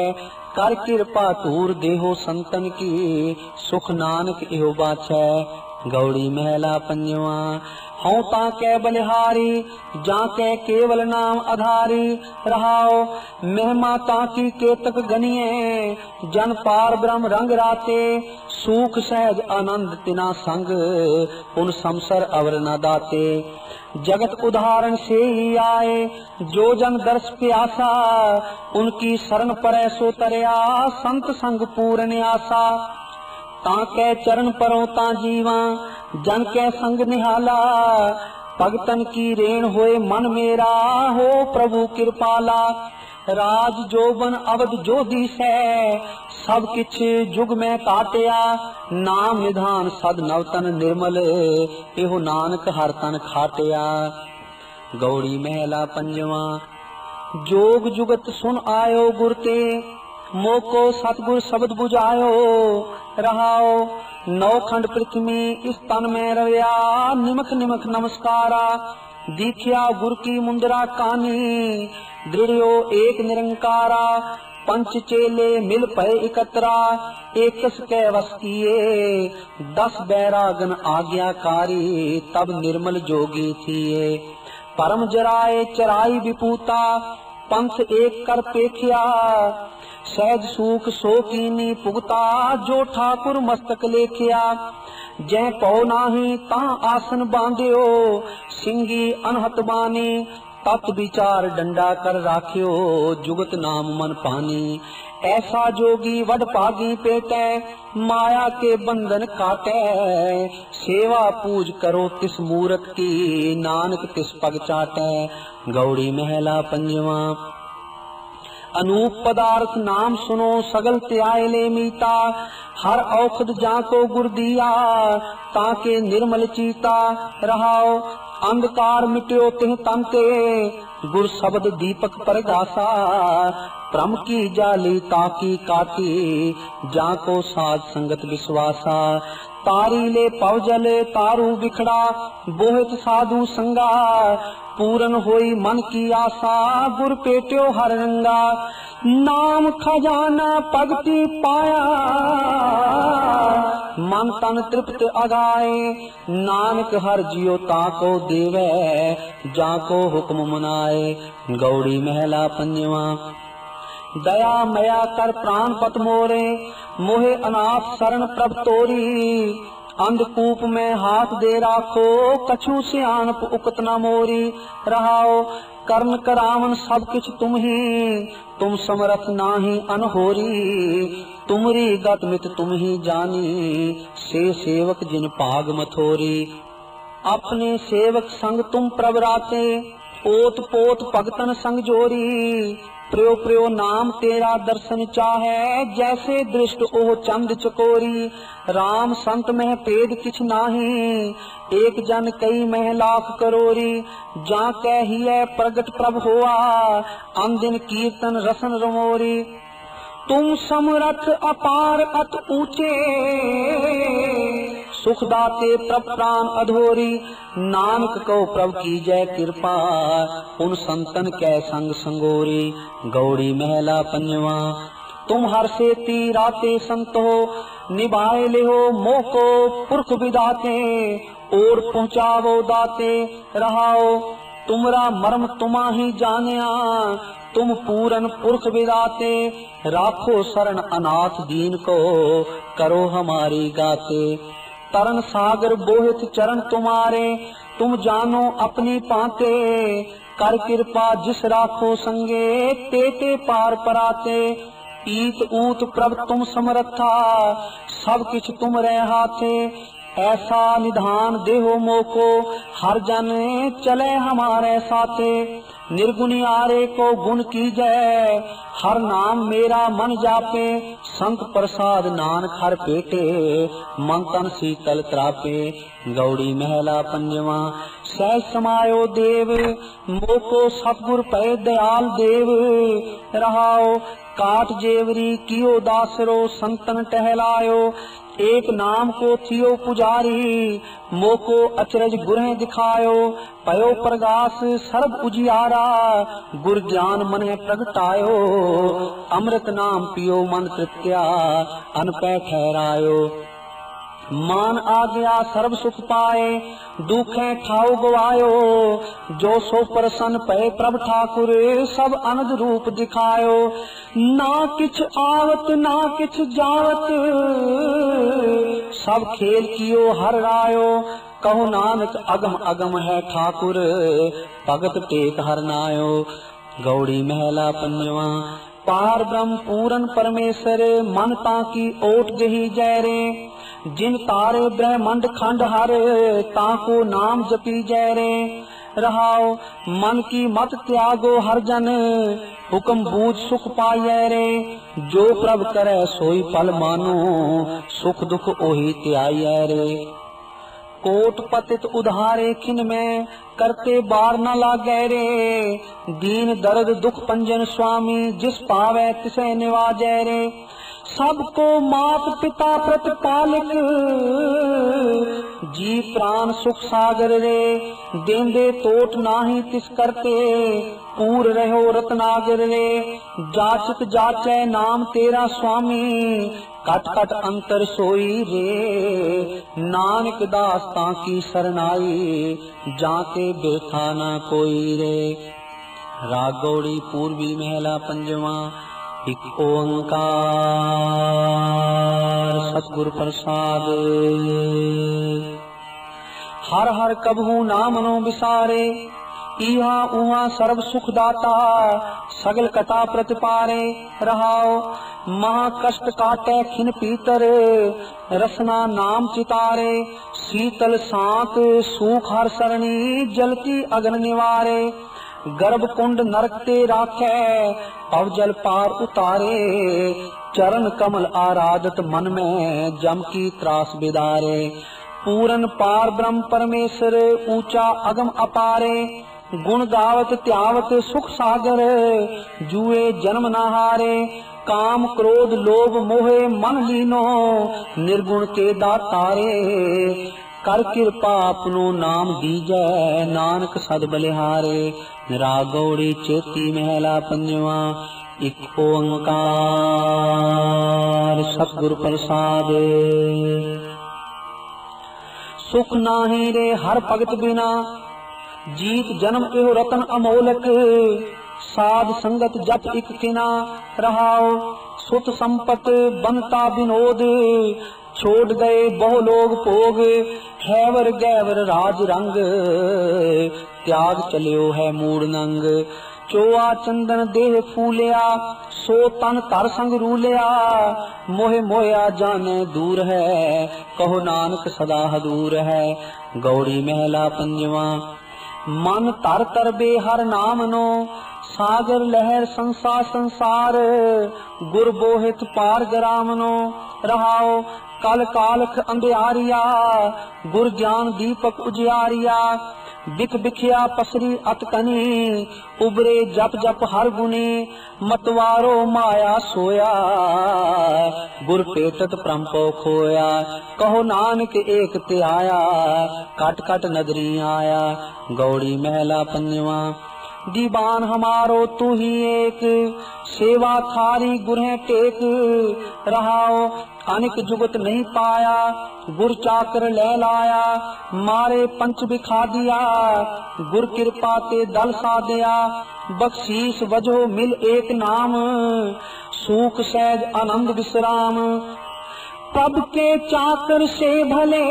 कर कृपा तूर देहो संतन की, सुख नानक इहो बाछै। गौड़ी महला पंजवा। हूँ ताके बलिहारी, जाके केवल नाम आधारी। रहाओ महिमा ताकी केतक गनिए, जन पार ब्रह्म रंग राते। सुख सहज आनंद तिना संग, उन संसर अवर न दाते। जगत उदाहरण से ही आए, जो जन दर्श प्यासा। उनकी शरण परै सो तरया, संत संग पूर्ण आसा। ताके चरण परों ता जीवा, जन के संग निहाला। भगतन की रेण होए मन मेरा, हो प्रभु कृपाला। राज जोबन अवध जोधी से, सब किछ जुग में काटिया। नाम निधान सद नवतन निर्मल, एहो नानक हर तन खाटिया। गौड़ी महला पंजवा। जोग जुगत सुन आयो गुरते, मोको सतगुर शब्द बुझायो। रहाओ नौखंड पृथ्वी इस तन में रव्या, निमक निमक नमस्कारा। दीखिया गुर की मुंदरा कानी, दृढ़यो एक निरंकारा। पंच चेले मिल पए इकतरा, एकस के वस किए। 10 बैरागन आज्ञाकारी, तब निर्मल जोगी थिए। परम जराए चराई विपूता, पंथ एक कर पेखिया। सहज सुख सो कीनी पुगता, जो ठाकुर मस्तक लेखिया। जै पौ नाही ता आसन बांध्यो, सिंगी अनहत बानी। तत् विचार डंडा कर राख्यो, जुगत नाम मन पानी। ऐसा जोगी वड पागी पेटे, माया के बंधन काटे। सेवा पूज करो तिस मूरत की, नानक तिस पग चाटे। गौड़ी महला पंजवा। अनूप पदार्थ नाम सुनो, सगल त्याय ले मीता। हर औखद जाको गुर दिया, ताके निर्मल चीता। रहाओ अंधकार मिट्यो तिह तंते, गुर शब्द दीपक परगासा। प्रम की जाली ताकी काटी, जाको साध संगत विश्वासा। तारी ले पवजल तारू बिखड़ा, बोहित साधु संगा। पूरन होई मन की आशा, गुर पेट्यो हर रंगा। नाम खजाना पगति पाया, मन तन तृप्त अगाए। नानक हर जियो ताको देवे, जाको हुक्म मनाए। गौड़ी महला पंजवा। दया मया कर प्राण पत मोरे, मोहे अनाथ शरण प्रभ तोरी। अंधकूप में हाथ दे राखो, कछु सियानप उकत न मोरी। रहाओ कर्ण करावन सब किछ तुम ही, तुम समरथ नाही अनहोरी। तुमरी गत मित तुम ही जानी, से सेवक जिन पाग मथोरी। अपने सेवक संग तुम प्रभ राते, ओत पोत भगतन संग जोरी, प्रियो प्रियो नाम तेरा दर्शन चाहे, जैसे दृष्ट ओह चंद चकोरी। राम संत में भेद किछ नाही, एक जन कई मह लाख करोरी। जा कहिए प्रगट प्रभ होआ, अंदिन कीर्तन रसन रमोरी। तुम समरथ अपार अत ऊंचे, सुख दाते प्रभ प्राण अधोरी। नानक को प्रभ की जय कृपा, उन संतन कै संग संगोरी। गौड़ी महला पंजवा। तुम हर से तीराते संत हो, निभाए ले हो मोह को पुरख विदाते। और पहुँचावो दाते रहाओ, तुमरा मर्म तुमा ही जानिया। तुम पूरन पुरख विदाते, राखो शरण अनाथ दीन को, करो हमारी गाते। तरन सागर बोहित चरण तुम्हारे, तुम जानो अपनी पाते। कर कृपा जिस राखो संगे, तेते पार पराते। ईत ऊत प्रभ तुम समरथा, सब किछ तुम रह हाथे। ऐसा निधान देहो मोको, हर जन चले हमारे साथे। निर्गुणी आरे को गुण की जय, हर नाम मेरा मन जापे। संत प्रसाद नानक हर पेटे, मन तन शीतल त्रापे। गौड़ी महला पंजवा। सहज समायो देव, मोको सतगुर पै दयाल देव। रहाओ काट जेवरी कियो दासरो, संतन टहलायो। एक नाम को थियो पुजारी, मोको अचरज गुरें दिखायो। पयो प्रगास सर्व उजियारा, गुर ज्ञान मन प्रगटायो। अमृत नाम पियो मन तृप्त्या, अन पै ठहरायो। मान आ गया सर्व सुख पाए, दुखे ठाऊ गवायो। जो सो प्रसन्न पै प्रभ ठाकुर, सब अनद रूप दिखायो। ना किछ आवत ना किछ जावत, सब खेल कियो हर रायो। कहो नानक अगम अगम है ठाकुर, भगत टेक हर नायो। गौड़ी महला पंजवा। पार ब्रह्म पूरन परमेश्वर, मन ताकी ओट गही जय रे। जिन तारे ब्रह्मंड खंड हर, ताको नाम जपी जय रे। रहाओ मन की मत त्यागो हर जन, हुक्म बूझ सुख पाइए रे। जो प्रभ करे सोई फल मानो, सुख दुख ओही त्याइए रे। कोट पतित उधारे खिन में, करते बार न लागे रे। दीन दर्द दुख पंजन स्वामी, जिस पावे तिसे निवाजे रे। सबको मात पिता प्रतिपालक, जी प्राण सुख सागर रे। देंदे टोट नाही तिस करते, पूर रहो रत्नागर रे। जाचक जाचे नाम तेरा स्वामी, कट कट अंतर सोई रे। नानक दास ताकी सरनाई, जाके बेथा न कोई रे। राग गौड़ी पूर्वी महला पंजवा। एक ओंकार सतगुर प्रसाद। हर हर कबहू नाम नो विसारे, इहा उहा सर्व सुख दाता। सगल कथा प्रतिपारे रहाओ, महा कष्ट काटे खिन पीतर। रसना नाम चितारे, शीतल सांत सूख हर सरणी। जलती अग्न निवारे, गर्भ कुंड नरक ते राखे। पव जल पार उतारे, चरण कमल आराधत मन में। जम की त्रास बिदारे, पूरन पार ब्रह्म परमेश्वर। ऊंचा अगम अपारे, गुण गावत त्यावत सुख सागर। जुए जन्म नहारे, काम क्रोध लोभ मोहे मन लीनो। निर्गुण के दातारे, कर कृपा अपनो नाम दीजै। नानक सद बलिहारे। राग गौड़ी चेती महला पंजवा। एक ओंकार सतगुर प्रसाद। सुख नाही रे हर भगत बिना, जीत जन्म एहो रतन अमोलक। साध संगत जप इक किना, रहाओ सुत संपत बनता विनोद। छोड़ गए बहु लोग भोग, हैवर गैवर राज रंग। त्याग चलियो है मूड नंग। चोआ चंदन देह फूलिया, सो तन तर संग रूलिया। मोहे मोया जाने दूर है, कहो नानक सदा हदूर है। गौड़ी महला पंजवा। मन तर तर बेहर नाम नो सागर लहर संसार संसार गुर बोहित पार ग्राम नो रहाओ कल कालख अंधियारिया गुर ज्ञान दीपक उजियारिया बिख बिखिया पसरी अतकनी उबरे जप जप हर गुनी मतवारो माया सोया गुर पेटत प्रंपो खोया कहो नानक एक ते आया कट कट नगरी आया गौड़ी महला पंजवा दीवान हमारो तू ही एक सेवा थारी गुरहे टेक रहाओ अनिक जुगत नहीं पाया गुर चाकर ले लाया मारे पंच बिखा दिया गुर कृपा ते दल साधया बख्शीश वजो मिल एक नाम सूख सहज आनंद विश्राम प्रभ के चाकर से भले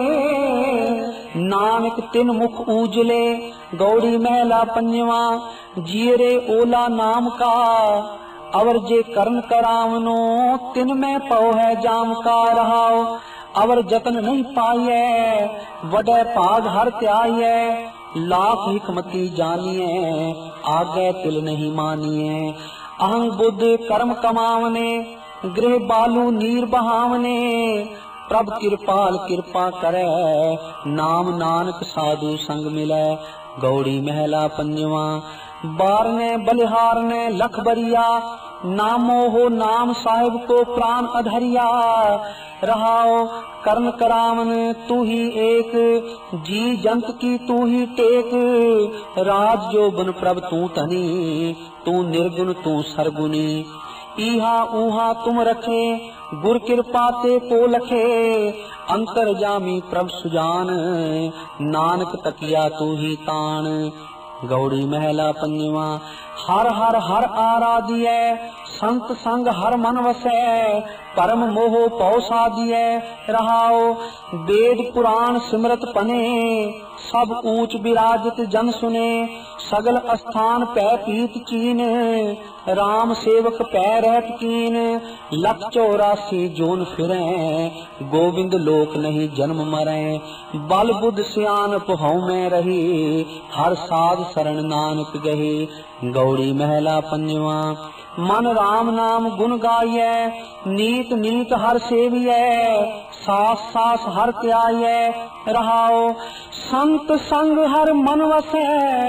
नानक तिन मुख उजले गौड़ी महला पंजवा जीरे ओला नाम का अवर जे करण करावनो तिन में पौ है जाम का रहाओ अवर जतन नहीं पाइए वडे भाग हर त्याइए लाख हिकमती जानिए आगे तिल नहीं मानिए अहं बुद्ध कर्म कमावने गृह बालू नीर बहावने प्रभ कृपाल कृपा करे नाम नानक साधु संग मिले गौड़ी महला पंजवा बार ने बलिहार ने लख बरिया नामो हो नाम साहिब को प्राण अधरिया रहाओ कर्ण करावन तू ही एक जी जंत की तू ही टेक राज जो बन प्रभ तू तनी तू निर्गुण तू सरगुनी इहा उहा तुम रखे गुर कृपा ते को लखे अंतर जामी प्रभ सुजान नानक तकिया तू ही तान गौड़ी महला पंजवा हर हर हर आराधिय संत संग हर मन वसै परम मोह पौ साधिय रहाओ वेद पुराण सिमरत पने सब ऊंच विराजित जन सुने सगल स्थान पै पीत चीन राम सेवक पै रहत कीन 184 जोन फिरे गोविंद लोक नहीं जन्म मरे बल बुद्ध सियानप हौ में रही हर साध शरण नानक गही गौड़ी महला पंजवा मन राम नाम गुण गाइए नीत नीत हर सेविए सास सास हर त्याइए रहाओ संत संग हर मन वसै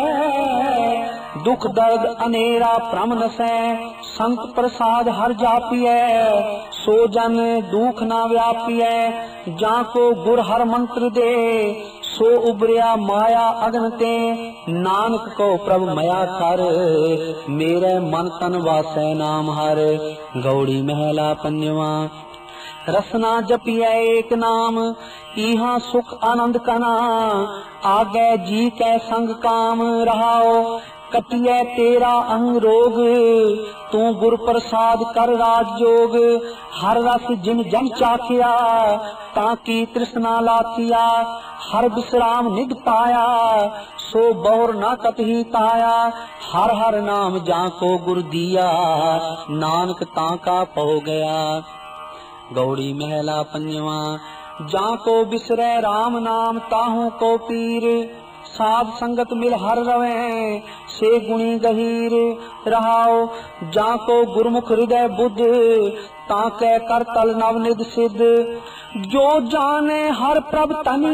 दुख दर्द अनेरा प्रम नसै संत प्रसाद हर जापिए सो जन दुख ना व्यापिए जाको गुर हर मंत्र दे सो उबरिया माया अगन ते नानक को प्रभ मया कर मेरे मन तन वासै नाम हर गौड़ी महला पंजवा रसना जपिए एक नाम इहा सुख आनंद कना आगे जी कै संग काम रहाओ कटिए तेरा अंग रोग तू गुर प्रसाद कर राज जोग हर रस जिन जन चाखिया ताकि तृष्णा लाथिया हर विश्राम निध पाया सो बौर न कतही ताया हर हर नाम जाको गुर दिया नानक ताका पौ गया गौड़ी महला पंजवा जाको बिसरे राम नाम ताहू को पीर साध संगत मिल हर रवे से गुणी गहीर रहाओ जाको गुरमुख हृदय बुद्ध ताके कर तल नवनिध सिद्ध जो जाने हर प्रभ तनी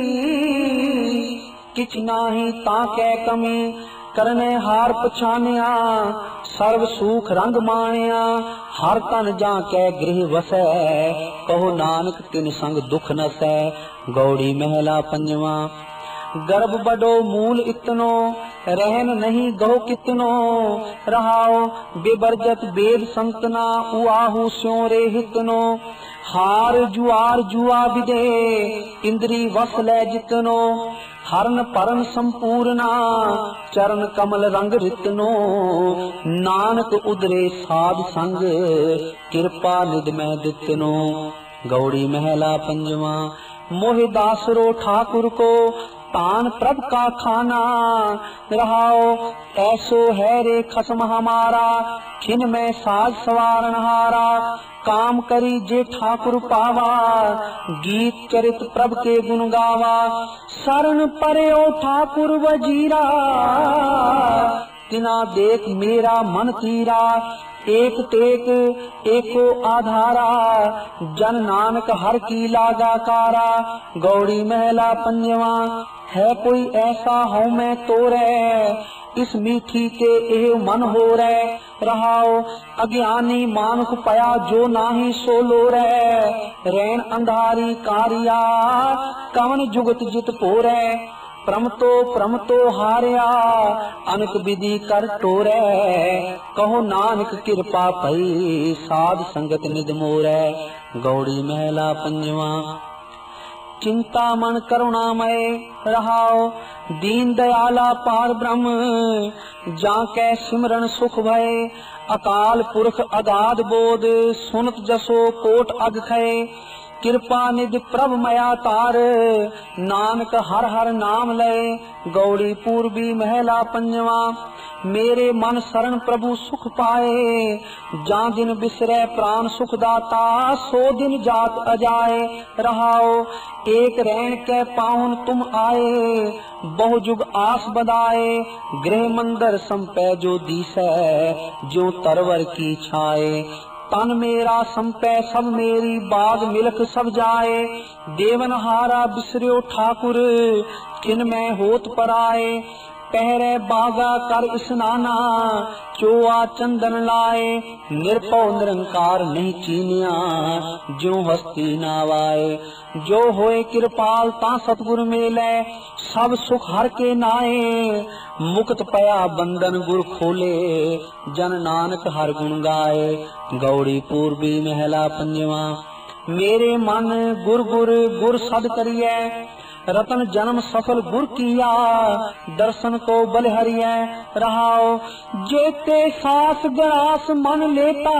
किछ नाही ताके कमी करने हार पछानिया सर्व सुख रंग मानिया हर तन जाके गृह वसै कहो नानक तिन संग दुख नसै गौड़ी महला पंजवा गर्भ बडो मूल इतनो रहन नहीं गौ कितनो रहाओ बेबरजत वेद संतना उआहू स्यों रे हितनो हार जुआर जुआ विदे इंद्री वस ले जितनो हरन परन संपूर्णा चरण कमल रंग रितनो नानक उदरे साध संग कृपा निध में दितनो गौड़ी महला पंजवा मोहि दासरो ठाकुर को तान प्रभ का खाना रहाओ ऐसो है रे खसम हमारा खिन में साज सवारन हारा काम करी जे ठाकुर पावा, गीत चरित प्रभ के गुण गावा। शरण पर्यो ठाकुर वजीरा, तिना देख मेरा मन तीरा। एक टेक एको आधारा, जन नानक हर की लागा कारा। गौड़ी महला पंजवा, है कोई ऐसा हूँ मैं तोरे, इस मीठी के एह मन हो रे। रहाओ अज्ञानी मानुख पया जो नाही सो लो रे। रैन अंधारी कारिया, कवन जुगत जित पोरे। प्रमतो हारिया, अनक विधि कर टोरे। कहो नानक कृपा पई, साध संगत निध मोरे। गौड़ी महला पंजवा, चिंता मन करुणामय। रहाओ दीन दयाला पार ब्रह्म, जाके सिमरन सुख भय। अकाल पुरख अगाध बोध, सुनत जसो कोट अग खय। कृपा निधि प्रभ मया तार, नानक हर हर नाम लय। गौड़ी पूर्वी महला पंजवा, मेरे मन शरण प्रभु सुख पाए। जा दिन बिसरे प्राण सुख दाता, सो दिन जात अजाए। रहाओ एक रैन के पाहुन तुम आए, बहु जुग आस बदाए। गृह मंदिर संपै जो दीसै, जो तरवर की छाए। तन मेरा संपै सब मेरी, बाग मिलख सब जाए। देवन हारा बिसरियो ठाकुर, किन में होत पराए। पहरे बागा कर स्नाना, चोआ चंदन लाए। निर्भौ निरंकार नहीं चीनिया, जो हस्ती नावाए। जो होए कृपाल ता सतगुर मेले, सब सुख हर के नाए। मुक्त पया बंधन गुर खोले, जन नानक हर गुण गाए। गौड़ी पूर्वी महला पंजवा, मेरे मन गुर गुर गुर सद करिए। रतन जन्म सफल गुर किया, दर्शन को बलिहरिया। रहाओ जेते सास गरास मन लेता,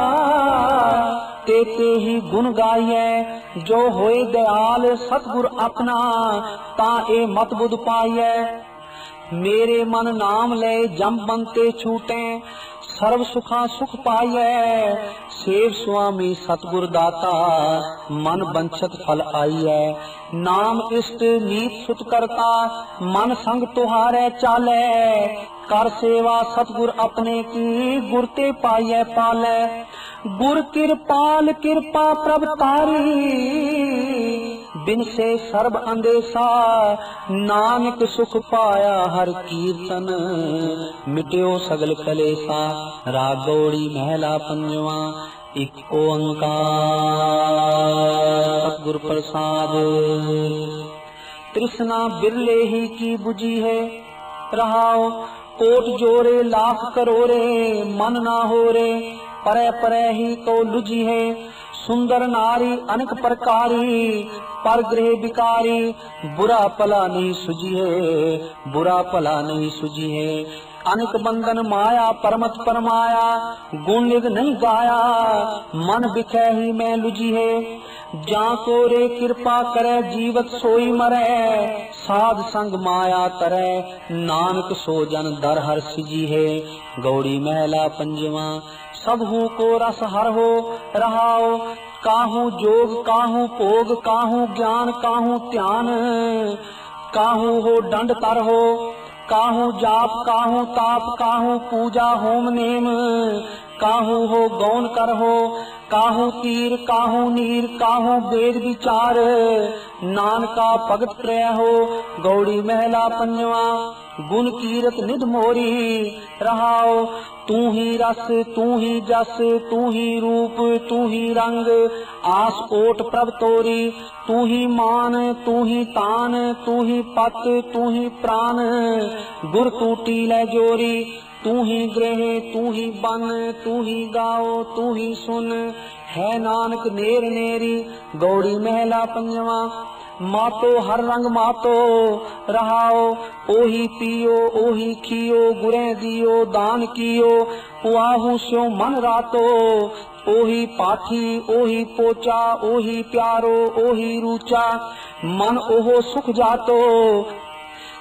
तेते ही गुण गाइए। जो होए दयाल सतगुर अपना, ता ए मत बुध पाइए। मेरे मन नाम ले जम बनते छूटे, सर्व सुखा सुख पाइए। सेव स्वामी सतगुर दाता, मन बंछत फल आइए। नाम इष्ट नीत सुत करता, मन संग तुहारे चाले। कर सेवा सतगुर अपने की, गुरते पाइए पाले। गुर कृपाल कृपा प्रभ तारी, बिन से सर्ब अंदेशा। नानक सुख पाया हर कीर्तन, मिट्यो सगल कलेसा। राग गौड़ी महला पंजवा, एक ओंकार सतगुर प्रसाद। तृष्णा बिरले ही की बुझी है। रहाओ कोट जोरे लाख करोरे, मन ना हो रे। परे परे ही तो लुझी है। सुंदर नारी अनेक प्रकारी, पर गृह विकारी। बुरा पला नहीं सुझी है, बुरा पला नहीं सुझी है। अनेक बंधन माया परमत परमाया, गुण निध नहीं गाया। मन बिखे ही मैं लुझी है। जाको रे कृपा करे, जीवत सोई मरे। साध संग माया करे, नानक सो जन दर हर सिजी है। गौड़ी महला पंजवा, सबहू को रस हर हो। रहाओ काहू जोग काहू भोग, काहू ज्ञान काहू ध्यान। काहू हो दंड तर हो, काहू जाप काहू ताप, काहू पूजा होम नेम। काहू हो गौन कर हो, काहू तीर काहू नीर, काहू वेद विचार। नानका भगत प्रिय हो। गौड़ी महला पंजवा, गुण कीरत निध मोरी। रहाओ तू ही रस तू ही जस, तू ही रूप तू ही रंग। आस ओट प्रभ तोरी, तू ही मान तू ही तान, तू ही पत तू ही प्राण। गुर टूटी ले जोरी, तू ही गृह तू ही बन, तू ही गाओ तू ही सुन। है नानक नेर नेरी। गौड़ी महला पंजवा, मातो हर रंग मातो। रहाओ ओही पियो ओही खियो, गुरे दियो दान कियो। पुआहू स्यो मन रातो, ओही पाठी ओही पोचा, ओही प्यारो ओही रूचा। मन ओहो सुख जातो,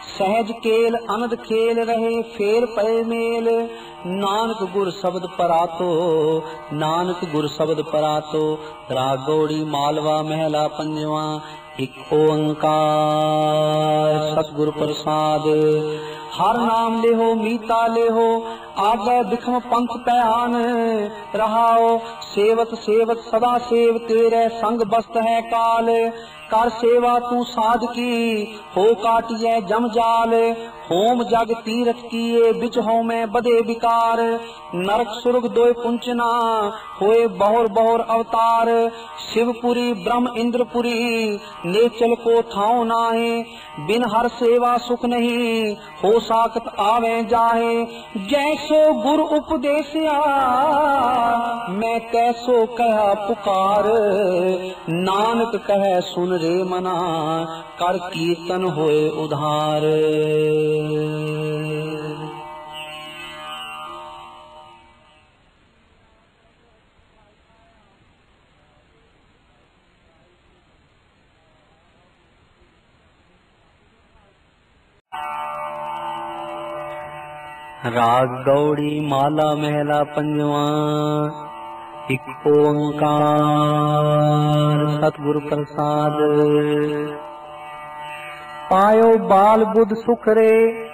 सहज केल अनद खेल रहे फेर पए मेल। नानक गुर शब्द परातो, नानक गुर शब्द परातो। राग गौड़ी मालवा महला पंजवा। एक ओंकार सतगुर प्रसाद। हर नाम लेहो मीता लेहो, आगे बिखम पंथ पयान। रहाओ सेवत सेवत सदा सेव, तेरे संग बस्त है काल। कर सेवा तू साध की, हो काटिए जम जाल। होम जग तीरथ किए, बिच हो में बदे विकार। नरक सुर्ग दोय पुंचना, होए बहुर बहुर अवतार। शिवपुरी ब्रह्म इंद्रपुरी, नेचल को थाओ नाहे। बिन हर सेवा सुख नहीं, हो साकत आवे जाहे। जैसो गुरु उपदेसिया, मैं कैसो कहा पुकार। नानक कहे सुन रे मना, कर कीर्तन होए उधार। राग गौड़ी माला महला पंजवा। एक ओंकार सतगुरु प्रसाद। पायो बाल बुध सुख रे,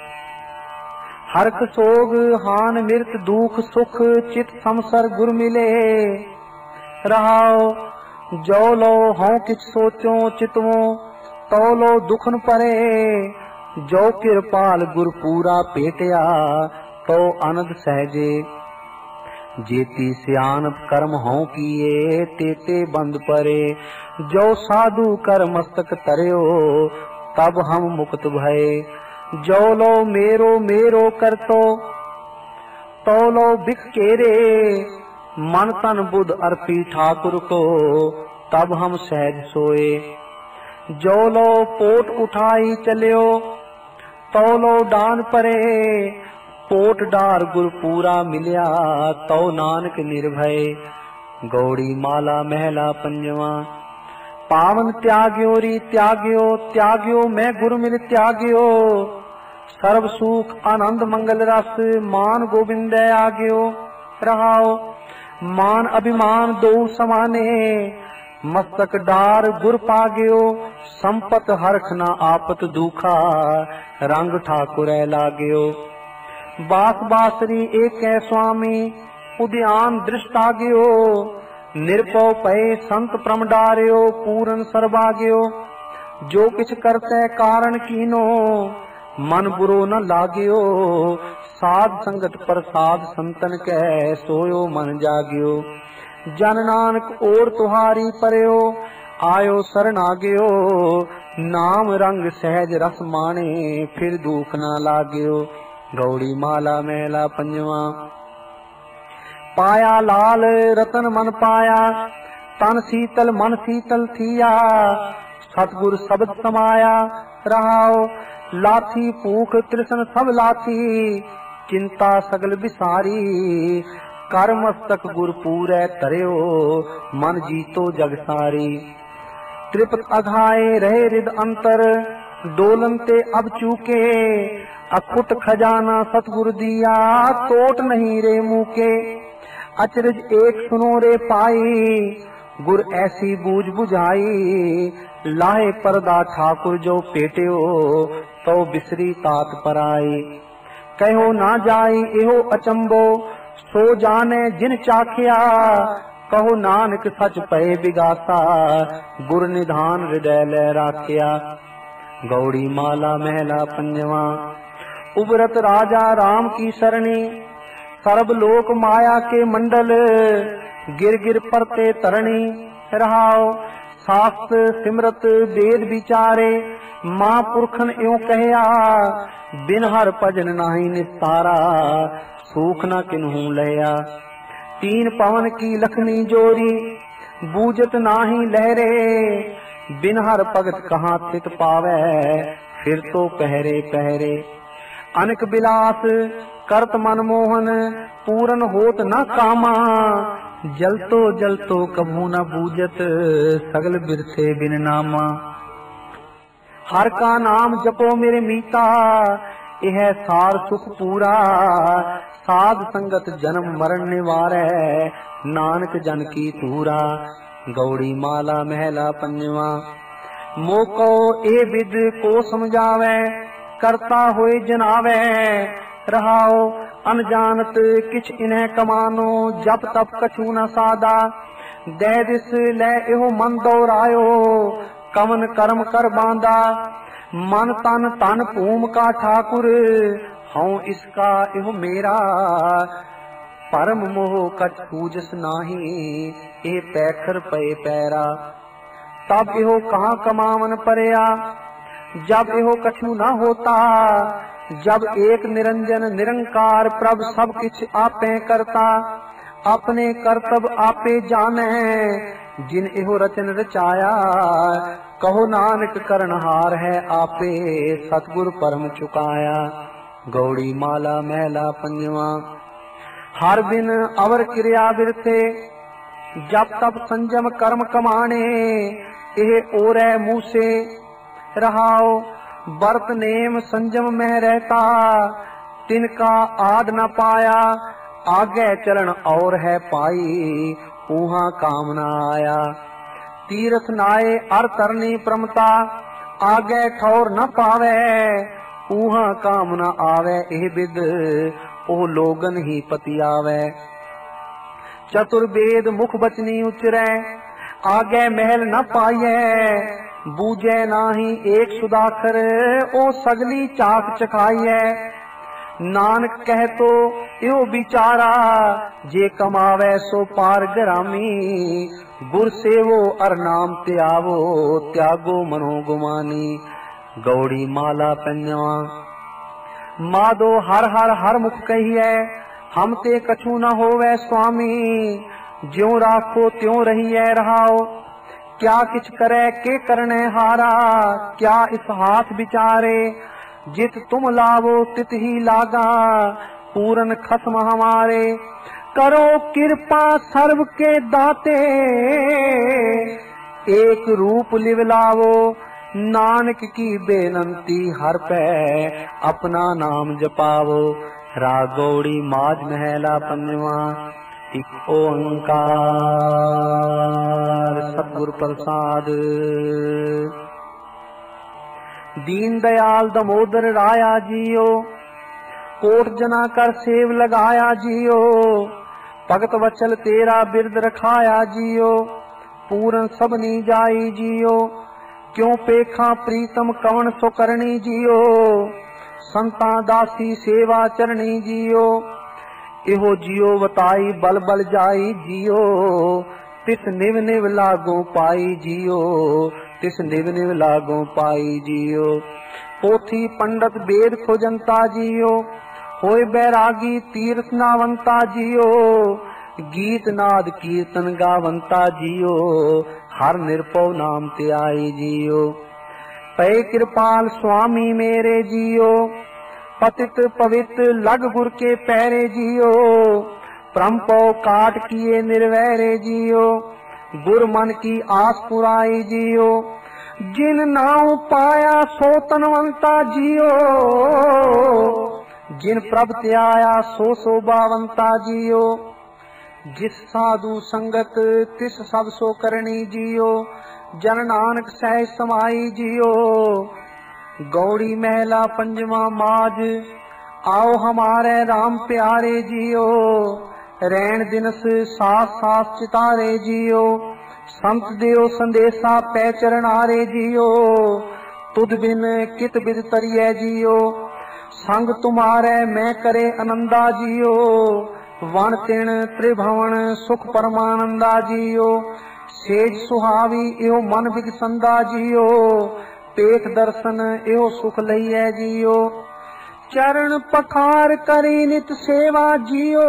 हरक सोग हान मिर्त दुख सुख। चित समसर गुर मिले, रहाओ जो लो हों किछ सोचो चितवो। तो लो दुखन परे, जो किरपाल गुर पूरा पेटिया। तो अनंद सहजे, जेती सियानत कर्म हों किए। तेते बंद परे, जो साधु कर मस्तक तरियो। तब हम मुक्त भये, जो लो मेरो मेरो कर तो लो बिख केरे। मन तन बुध अर्पी ठाकुर को, तब हम सहज सोए। जो लो पोट उठाई चलियो, तो लो डान परे। पोट डार गुर पूरा मिलिया, तो नानक निर्भय। गौड़ी माला महला पंजवा। पावन त्याग्यो री त्याग्यो, त्याग्यो मैं गुरु मिल त्याग्यो। सर्व सुख आनंद मंगल रस, मान गोविंद आग्यो। रहाओ मान अभिमान दो समाने, मस्तक डार गुर पाग्यो। संपत हरख न आपत दुखा, रंग ठाकुर लाग्यो। बास बासरी एक स्वामी, उद्यान दृष्टाग्यो। निरपो पय संत प्रम डार्यो, पूरन सर्वाग्यो। जो किछ करते कारण कीनो, मन बुरो न लाग्यो। साध संगत प्रसाद संतन कै, सोयो मन जाग्यो। जन नानक और तुहारी परयो, आयो शरणाग्यो। नाम रंग सहज रस माने, फिर दुख न लाग्यो। गौड़ी माला महला पंजवा। पाया लाल रतन मन पाया, तन शीतल मन शीतल थिया। सतगुर शब्द समाया, रहाओ लाथी भूख तृष्ण सब लाथी। चिंता सगल बिसारी, कर मस्तक गुर पूरै तरियो। मन जीतो जग सारी। त्रिपत अघाए रहे रिद अंतर, डोलन ते अब चूके। अखुट खजाना सतगुर दिया, तोट नहीं रे मुके। अचरज एक सुनो रे पाई, गुर ऐसी बूझ बुझाई। लाहे परदा ठाकुर जो पेटियो, तो बिसरी तात पराई। कहो ना जाई एहो अचंबो, सो जाने जिन चाखिया। कहो नानक सच पए बिगासा, गुर निधान हृदय ले राखिया। गौड़ी माला महला पंजवा। उबरत राजा राम की सरणी, सर्व लोक माया के मंडल। गिर गिर परते तरणी, रहाओ शास्त्र सिमरत वेद विचारे। माँ पुरखन एवं कहया, बिन हर भजन नाही निस्तारा। सूख न किन्हू लया, तीन पवन की लखनी जोरी। बूझत नाही लहरे, बिन हर भगत कहाँ थित पावे। फिर तो पहरे पहरे, अनक बिलास करत मनमोहन। पूरन होत न कामा, जलतो कभू न बूझत। सगल बिरसे बिन नामा। हर का नाम जपो मेरे मीता, यह सार सुख पूरा। साध संगत जन्म मरण निवारै, नानक जन की तूरा। गौड़ी माला महला पंजवा। मोको ए विद को समझावे, करता होए जनावे। रहाओ अनजानत किछ इन्हें कमानो, जब तब कछु न सादा। दे दिस ले एहो मन दौरायो, कवन कर्म कर बांधा। मन तन तन भूम का ठाकुर, हूँ इसका एहो मेरा। परम मोह कछ पूजस नाही, ए पैखर पे पैरा। तब एहो कहाँ कमावन परया, जब एहो कछु न होता। जब एक निरंजन निरंकार प्रभ सब किछ आपे करता। अपने कर्तव्य आपे जाने, जिन एहो रचन रचाया। कहो नानक करनहार है आपे, सतगुर परम चुकाया। गौड़ी माला महला पंजवा। हर बिन अवर क्रिया बिरथे, जब तब संजम कर्म कमाने। एह ओरै मुँह से रहाओ, वर्त नेम संजम में रहता। तिनका आद न पाया, आगे चरण और है पाई। ऊहा कामना आया। तीर्थ नाये अर तरनी प्रमता, आगे ठौर न पावे। ऊहा कामना आवे एह बिद, ओ लोगन ही पति आवे। चतुर्वेद मुख बचनी उचरै, आगे महल न पाइए। बूझे नाही एक सुदाखर, ओ सगली चाक चखाइए। नानक कह तो यो बिचारा, जे कमावे सो पार ग्रामी। गुर सेवो अर नाम त्यावो, त्यागो मनो गुमानी। गौड़ी माला पंजवा। माधो हर हर हर मुख कहिए, हम ते कछु न होवे स्वामी। ज्यों राखो त्यों रहिए रहाओ, क्या किछ करे के करने हारा। क्या इस हाथ बिचारे, जित तुम लावो तित ही लागा। पूरन खत्म हमारे, करो कृपा सर्व के दाते। एक रूप लिवलावो, नानक की बेनंती हर पे अपना नाम जपावो। राग गौड़ी माज महला पंजवा। एक ओंकार सतगुर प्रसाद। दीन दयाल दमोदर राया जियो, कोट जना कर सेव लगाया जियो। भगत वचल तेरा बिरद रखाया जियो, पूरन सबनी जाई जियो। क्यों पेखा प्रीतम कवन सो करनी जियो। संता दासी सेवा चरणी जियो। एहो जियो बताई बल बल जाई जियो। तिस निव निव लागो पाई जियो। तिस निव निव लागो पाई जियो। पोथी पंडित वेद खोजंता जियो। होए बैरागी तीर्थ नावंता जियो। गीत नाद कीर्तन गावंता जियो। हर निरपव नाम ते आई जियो। पै कृपाल स्वामी मेरे जियो। पतित पवित्र लग गुर के पैरे जियो। परमपौ काट किए निर्वैरे जियो। गुर मन की आस पुराई जियो। जिन नाव पाया सो तनवंता जियो। जिन प्रभ त्याया सो शोभावंता जियो। जिस साधु संगत तिस सब सो करनी जियो। जन नानक सह समाई जियो। गौड़ी महला पंजवा माज। आओ हमारे राम प्यारे जियो। रैन दिनस सास सास चितारे जियो। संत देव संदेशा पै चरणारे जियो। तुद बिन कित बिद तरिए जियो। संग तुम्हारे मैं करे आनंदा जियो। वन तिण त्रिभवन सुख परमानंदा जियो। सेज सुहावी एहो मन विगसंदा जियो। पेख दर्शन एहो सुख लइए जियो। चरण पखार करी नित सेवा जियो।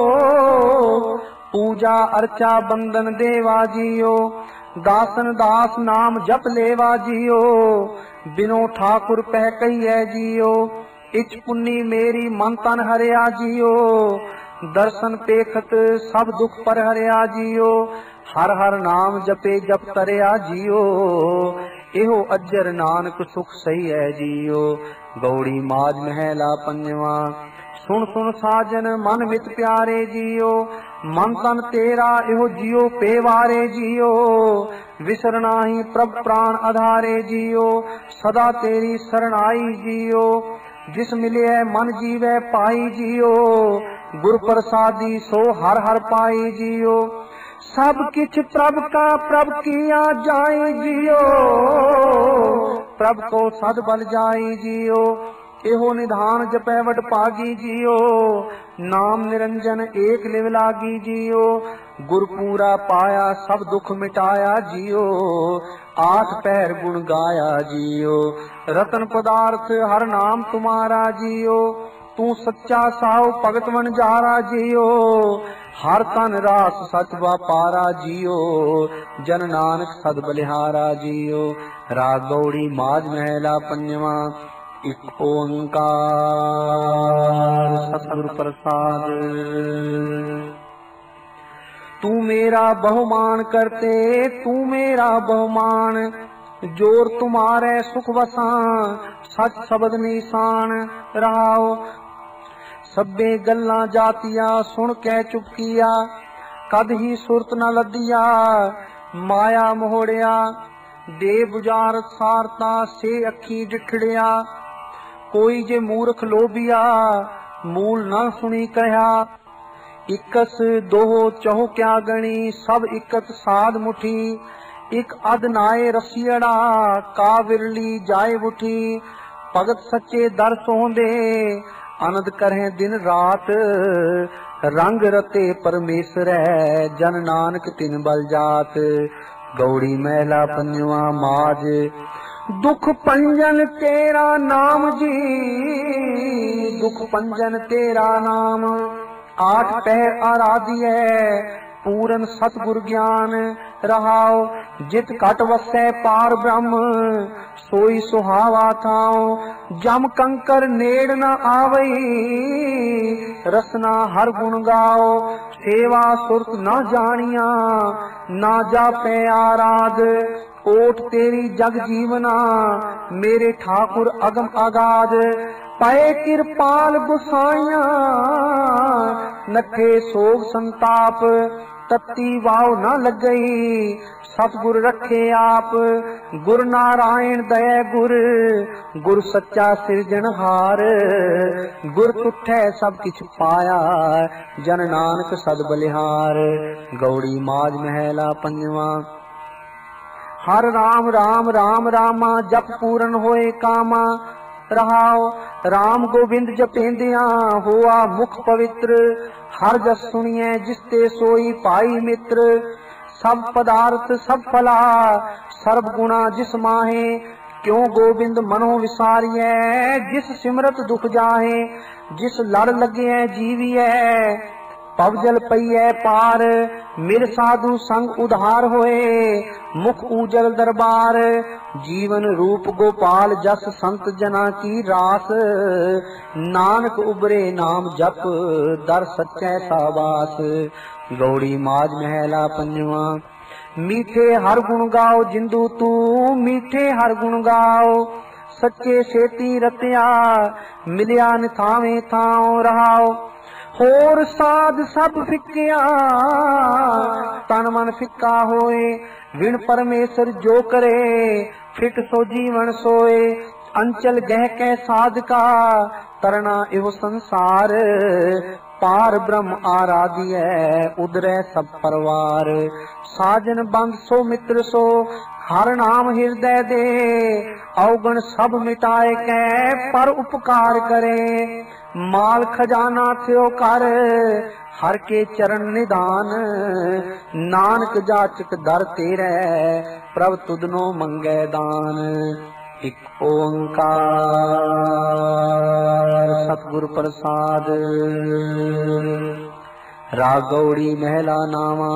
पूजा अर्चा बंदन देवा जियो। दासन दास नाम जप लेवा जियो। बिनो ठाकुर पह कहिए जियो। इच पुन्नी मेरी मन तन हरिया जियो। दर्शन पेखत सब दुख पर हरिया जियो। हर हर नाम जपे जप तरया जियो। एहो अज्जर नानक सुख सही है जियो। गौड़ी माज महला पंजवा। सुन सुन साजन मन मित प्यारे जियो। मन तन तेरा एहो जियो पेवारे जियो। विसरना ही प्रभ प्राण आधारे जियो। सदा तेरी शरणाई जियो। जिस मिले मन जीवे पाई जियो। गुर प्रसादी सो हर हर पाई जियो। सब किछ प्रभ का प्रभ किया जाए जियो। प्रभ को सद बल जाई जियो। एहो निधान जपैवट पागी जियो। नाम निरंजन एक लिव लागी जियो। गुर पूरा पाया सब दुख मिटाया जियो। आठ पैर गुण गाया जियो। रतन पदार्थ हर नाम तुम्हारा जियो। तू सच्चा साहु भगत मन जारा जियो। हर तन रास सच पारा जियो। जन नानक सद बलिहारा जियो। राग गौड़ी माज महला पंजवा। एक ओंकार सतगुर प्रसाद। तू मेरा बहुमान करते तू मेरा बहुमान। जोर तुम्हारे सुख वसा सच शब्द निशान रहाओ। सब्बे गल्लां जातिया सुन कै चुप किया। कद ही सुरत न लदिया माया मोहड़िया। दे बुजार सारता से अखी डिठड़िया। कोई जे मूर्ख लोभिया मूल न सुनी कहा। इकस दोह चहो क्या गणी सब इकत साध मुठी। एक अध नाये रसियड़ा का विरली जाए उठी। भगत सच्चे दर सोंदे आनंद करें दिन रात। रंग रते परमेश्वर है जन नानक तिन बल जात। गौड़ी महला पंजवा माज। दुख पंजन तेरा नाम जी। दुख पंजन तेरा नाम। आठ पहर आराध्य पूरन सतगुर ज्ञान रहाओ। जित घट वसै पार ब्रह्म सोई सुहावा थाओ। जम कंकर नेड़ न आवई रसना हर गुण गाओ। सेवा सुरत न जानिया ना जापे आराध। ओट तेरी जग जीवना मेरे ठाकुर अगम अगाध। पाए कृपाल गुसाइया नखे सोग संताप। तत्ती वाव न लग गई सतगुर रखे आप। गुर नारायण दया गुर गुर सच्चा सिरजनहार। गुर तुठै सब किछ पाया जन नानक सद बलिहार। गौड़ी माज महला पंजवा। हर राम राम राम रामा जप पूरन होए कामा रहाओ। राम गोविंद जपेंदिया हुआ मुख पवित्र। हर जस सुनिए जिसते सोई पाई मित्र। सब पदार्थ सब फला सर्व गुणा जिस माहे। क्यों गोविंद मनो विसारिय जिस सिमरत दुख जाहे। जिस लड़ लगे जीविय पवजल पईए पार। मेरे साधु संग उधार होए मुख उजल दरबार। जीवन रूप गोपाल जस संत जना की रास। नानक उबरे नाम जप दर सच्चे साबास। गौड़ी माज महला पंजवा। मीठे हर गुण गाओ जिंदू तू मीठे हर गुण गाओ। सच्चे सेती रतिया मिलिया निथावे थाओ रहाओ। होर साध सब फिक्किया तन मन फिक्का होए। विण परमेश्वर जो करे फिट सो जीवन सोए। अंचल गह कै साधका तरना एहो संसार। पार ब्रह्म आराध्य उदरै सब परवार। साजन बंद सो मित्र सो हर नाम हृदय दे। अवगुण सब मिटाए कै पर उपकार करे। माल खजाना थियो कर हर के चरण निदान। नानक जाचक दर तेरे प्रभ तुदनो मंगे दान। एक ओंकार सतगुर प्रसाद। राग गौड़ी महला नामा।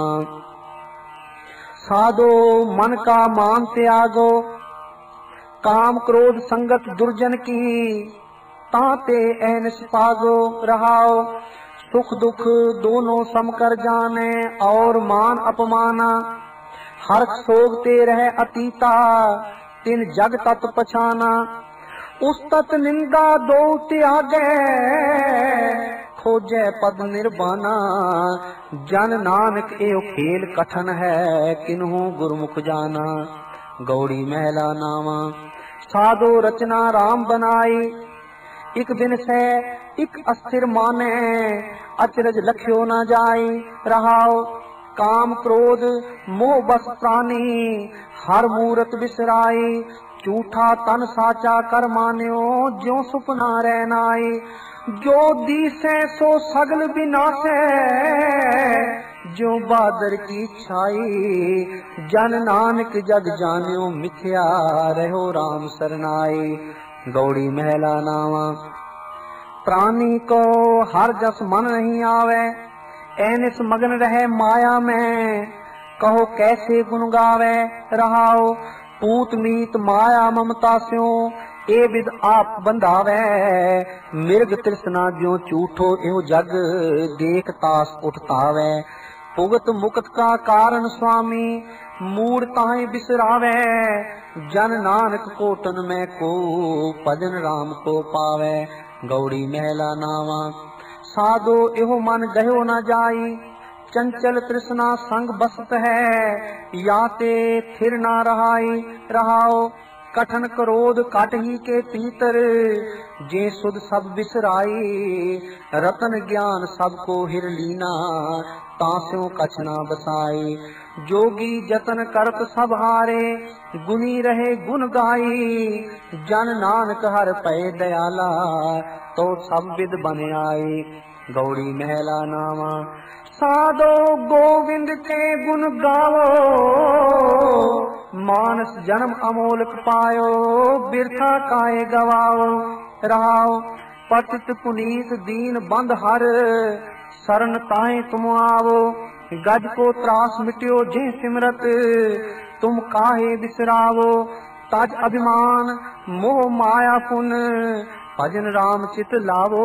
साधो मन का मान त्यागो। काम क्रोध संगत दुर्जन की ताते ऐन पागो रहाओ। सुख दुख दोनों सम कर जाने और मान अपमाना। हर सोग ते रह अतीता तिन जग तत पछाना। उस्तत निंदा दो त्यागै खोजै पद निर्वाणा। जन नानक एओ खेल कठन है किन्हू गुरमुख जाना। गौड़ी महला नावा साधो रचना राम बनाई। एक दिन से एक अस्थिर माने अचरज लख्यो न जाई। रहाओ काम क्रोध मोह बस प्राणी हर मूरत बिसराई। झूठा तन साचा कर मान्यो ज्यों सुपना रहनाई। जो दिसे सो सगल विनाशे ज्यों बादर की छाई। जन नानक जग जान्यो मिथ्या रहो राम सरनाई। गौड़ी महला नावा प्राणी को हर जस मन नहीं आवे। ऐनिस मगन रहे माया में कहो कैसे गुण गावे। रहाओ पूत मीत माया ममता स्यों ए विद आप बंधावे। मिर्ग तृष्णा ज्यों झूठो एहो जग देख तास उठतावे। भुगत मुक्त का कारण स्वामी मूड ताहि बिसरावे। जन नानक को तन में को भजन राम को पावे। गौड़ी महला नावा साधो एहो मन गयो न जाई। चंचल तृष्णा संग बसत है याते थिर ना रहाई। रहाओ कठन क्रोध काट ही के पीतर जे सुध सब बिसराई। रतन ज्ञान सबको हिर लीना तास्यों कछना बसाई। जोगी जतन करत सब हारे गुनी रहे गुण गाई। जन नानक हर पै दयाला तो सब विद बन आई। गौड़ी महला नावा साधो गोविंद के गुण गावो। मानस जन्म अमोलक पायो बिरथा काहे गवाओ। रहाओ पतित पुनीत दीन बंद हर शरण ताहे तुम आवो। गज को त्रास मिट्यो जे सिमरत तुम काहे बिसरावो। तज अभिमान मोह माया पुन भजन राम चित लावो।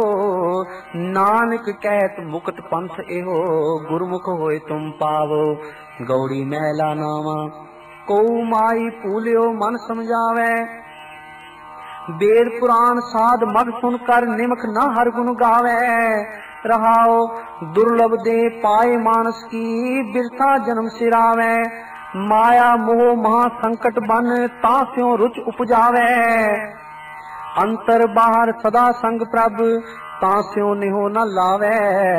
नानक कहत मुक्त पंथ एहो गुरमुख होए तुम पावो। गौड़ी महला नावा को माई पूल्यो मन समझावे। वेद पुराण साध मग सुन कर निमख न हर गुण गावे। रहाओ दुर्लभ दे पाए मानस की बिरथा जन्म सिरावे। माया मोह महा संकट बन तास्यों रुच उपजावे। अंतर बाहर सदा संग प्रभ तास्यों निहो न लावे।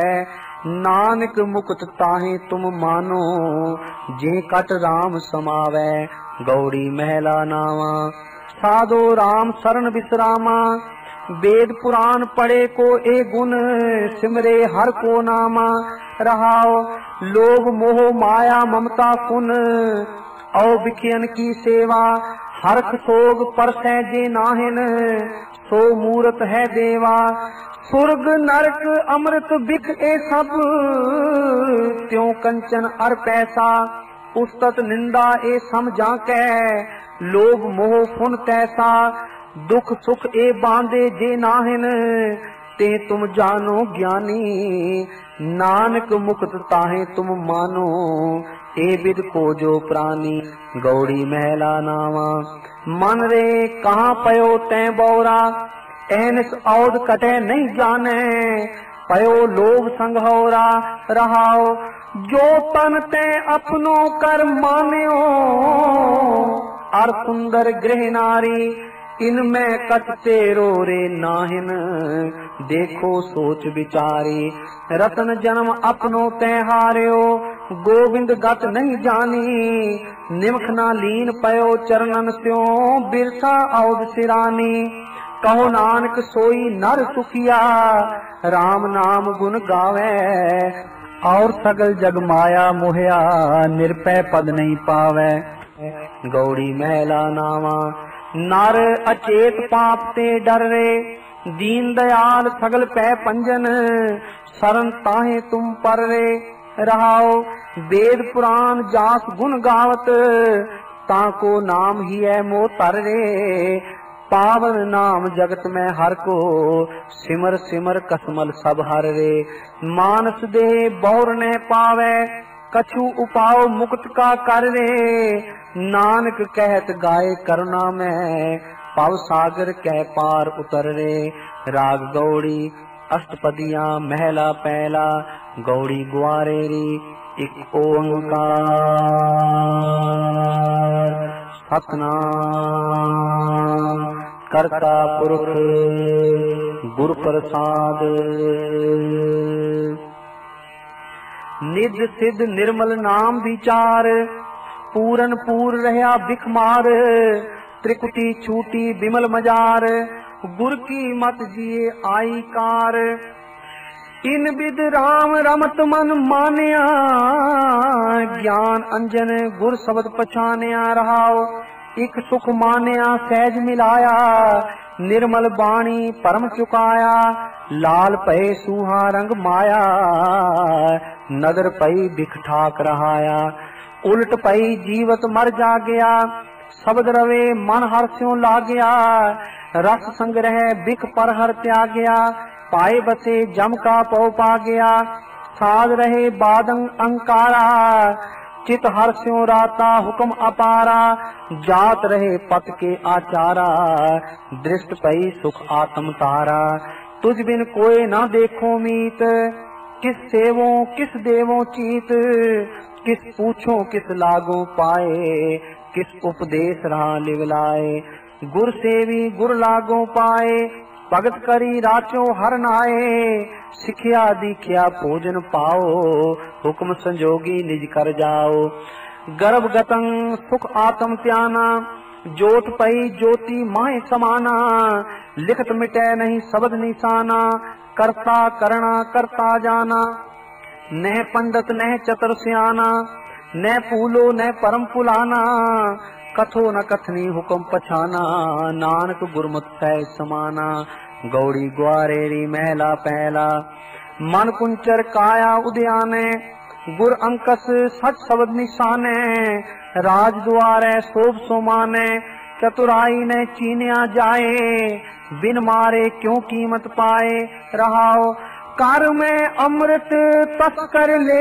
नानक मुक्त ताहे तुम मानो जे कट राम समावे। गौड़ी महला नावा साधो राम शरण विश्रामा। वेद पुराण पढ़े को ए गुण सिमरे हर को नामा। रहाओ लोभ मोह माया ममता पुन औ बिखियन की सेवा। हरख सोग परसै जे नाहिन सो मूरत है देवा। सुर्ग नरक अमृत बिख ए सब त्यों कंचन अर पैसा। उस्तत निंदा ए सम जाके लोभ मोह फुन तैसा। दुख सुख ए बांधे जे नाहिन ते तुम जानो ज्ञानी। नानक मुक्त ताहे तुम मानो ए विद को जो प्राणी। गौड़ी महला नावा मन रे कहाँ पयो तै बौरा। ऐनिस औद कटे नहीं जाने पयो लोभ संघौरा। रहाओ जो तन ते अपनो कर मान्यो अर सुंदर गृह नारी। इनमें कट तेरो रे नाहिन देखो सोच विचारी। रतन जन्म अपनो ते हार्यो गोविंद गत नहीं जानी। निमख ना लीन पयो चरणन स्यों बिरथा औद सिरानी। कहो नानक सोई नर सुखिया राम नाम गुण गावे। और सगल जग माया मोहया निरपै पद नहीं पावे। गौड़ी महला नावा नर अचेत पाप ते डर रे। दीन दयाल सगल पै पंजन शरण ताहे तुम पर रे। रहाओ वेद पुराण जास गुण गावत ताको नाम ही है मोतर रे। पावन नाम जगत में हर को सिमर सिमर कसमल सब हर रे। मानस दे बौर ने पावे कछु उपाओ मुक्त का कर रे। नानक कहत गाए करुणा में, पव सागर कह पार उतर रे। राग गौड़ी अष्टपदियां महला पहला, गौड़ी ग्वारेरी एक ओंकार। सतनाम करता पुरख गुर प्रसाद। निज सिद्ध निर्मल नाम विचार, पूरन पूर रहा बिखमार। त्रिकुटी छूटी बिमल मजार, गुर की मत जिए आई कार। इन विद राम रमत मन मानिया, ज्ञान अंजन गुर शब्द पछानिया। रहाओ इक सुख मानिया सहज मिलाया, निर्मल बाणी परम चुकाया। लाल पए सूहा रंग माया, नदर पई बिख ठाक रहाया। उलट पई जीवत मर जा गया, शब्द रवे मन हर स्यों लागया। रस संग्रह बिख पर हर त्यागया, पाए बसे जम का पौ पा गया। साध रहे बादंग अंकारा, चित हर स्यों राता हुक्म अपारा। जात रहे पत के आचारा, दृष्ट पई सुख आत्म तारा। तुझ बिन कोई न देखो मीत, किस सेवो किस देवो चीत। किस पूछो किस लागो पाए, किस उपदेश रहा लिवलाए। गुर सेवी गुर लागो पाए, भगत करी राचो हर नाए। सिखिया दीखिया भोजन पाओ, हुक्म संजोगी निज कर जाओ। गर्भ गतंग सुख आत्म त्याना, जोत पई ज्योति माए समाना। लिखत मिटे नहीं शब्द निशाना, करता करना करता जाना। नह पंडित नह चतर सियाना, न फूलो न परम पुलाना। कथो न कथनी हुक्म पछाना, नानक गुरमत सह समाना। गौड़ी ग्वारेरी महला पहला, मन कुंचर काया उद्याने। गुर अंकस सच शब्द निशाने, राज द्वारे शोभ सोमाने। चतुराई ने चीनिया जाए, बिन मारे क्यों कीमत पाए। रहाओ कर में अमृत तस्कर ले,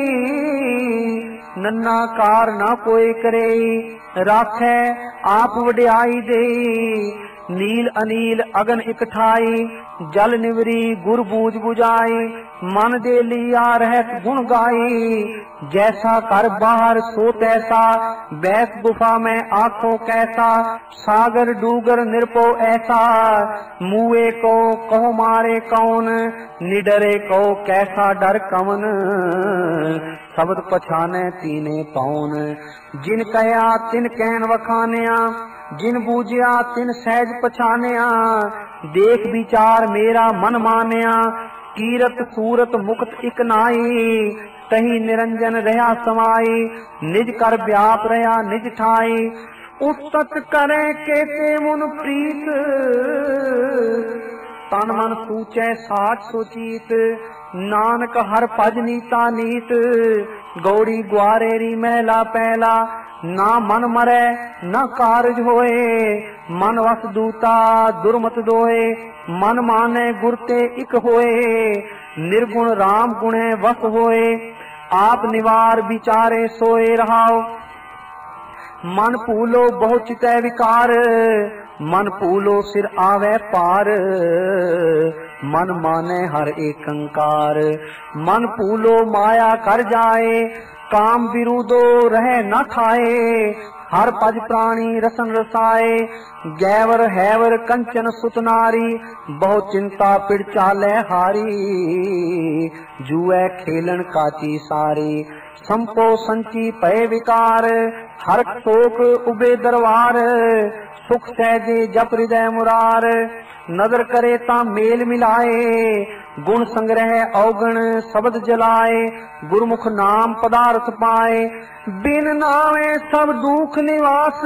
नन्ना कार ना कोई करे। राखे आप वड्याई दे, नील अनील अगन इकठाई। जल निवरी गुर बूझ बुझाई, मन दे लिया रहत गुण गाई। जैसा कर बाहर सो तैसा, बैस गुफा में आंखों कैसा। सागर डूगर निरपो ऐसा, मुए को कहो मारे कौन। निडरे को कैसा डर कवन, शब्द पछाने तीने पौन। जिन कया तिन कहन वखानिया, जिन बूझिया तिन सहज पछानिया। देख विचार मेरा मन मानिया, कीरत सूरत मुक्त इक नाई। तही निरंजन रहा समाई, निज कर व्याप रहा निज ठाई। उस्तत करे केते मुन प्रीत, तन मन सूचे साच सोचीत। नानक हर भज नीता नीत, गौड़ी ग्वारेरी महला पहला। ना मन मरे न कारज होए, मन वस दूता दुर्मत दोए। मन माने गुरते इक होए, निर्गुण राम गुणे वस होए। आप निवार विचारे सोए रहाओ, मन फूलो बहु चितै विकार। मन फूलो सिर आवे पार, मन माने हर एक अंकार। मन फूलो माया कर जाए, काम विरुदो रहे न खाए। हर पज प्राणी रसन रसाए, गैवर हैवर कंचन सुतनारी। बहु चिंता पिड़ चाले हारी, जुए खेलन काची सारी। संपो संची पय विकार, हर शोक उबे दरबार। सुख सहजे जप हृदय मुरार, नदर करे ता मेल मिलाए। गुण संग्रह अवगण शब्द जलाए, गुरमुख नाम पदार्थ पाए। बिन नावे सब दुख निवास,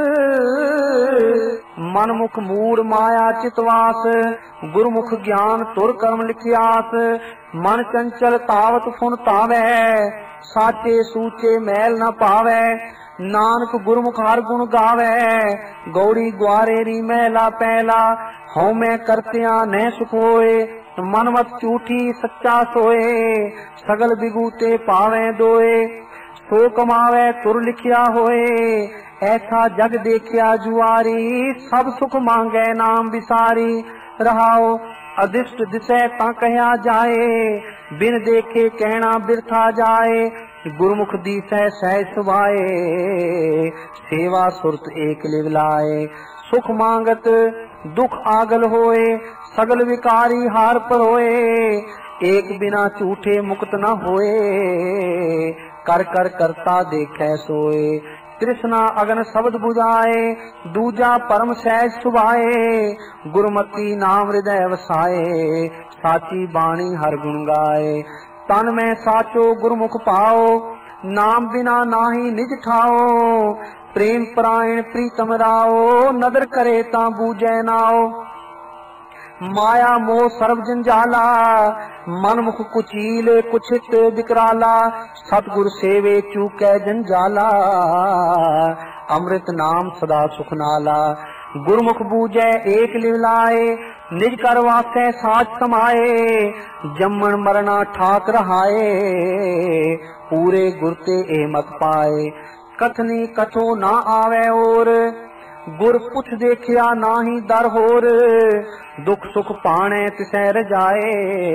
मन मुख मूड माया चितवास। गुरमुख ज्ञान तुर कर्म लिखियास, मन चंचल तावत फुन तावै। साचे सूचे मैल न पावै, नानक गुरमुख हर गुण गावे। गौड़ी ग्वारेरी महला पहला, हऊँ मैं करतिया न सुख होए। मनमत झूठी सच्चा सोए, सगल बिगूते पावे दोए। सो कमावे तुर लिखिया होए, ऐसा जग देखिया जुआरी, सब सुख मांगे नाम विसारी। रहाओ अदिष्ट दिशे ता कहया जाए, बिन देखे कहना बिरथा जाए। गुरमुख दीसै सहज सुभाए, सेवा सुरत एक लिवलाए। सुख मांगत दुख आगल होए, सगल विकारी हार पर होए। एक बिना झूठे मुक्त न होए, कर कर करता देखे सोए। तृष्णा अगन शब्द बुझाए, दूजा परम सहज सुभाए। गुरमति नाम हृदय वसाए, साची बाणी हर गुण गाए। तन में साचो गुरमुख पाओ, नाम बिना नाही निज ठाओ। प्रेम परायण प्रीतम राओ, नदर करे ता बूझे नाओ। माया मोह सर्व जंजाला, मन मुख कुचील कुछित विकराला। सतगुर सेवे चूकै जंजाला, अमृत नाम सदा सुख नाला। गुरमुख बूझे एक लिवलाए, निज कर वासै साच समाए। जम्मन मरना ठाक रहाए, पूरे गुरते ए मत पाए। कथनी कथो ना आवे और, गुर पुछ देखिया नाही दर होर। दुख सुख पाणे तिसै रजाए,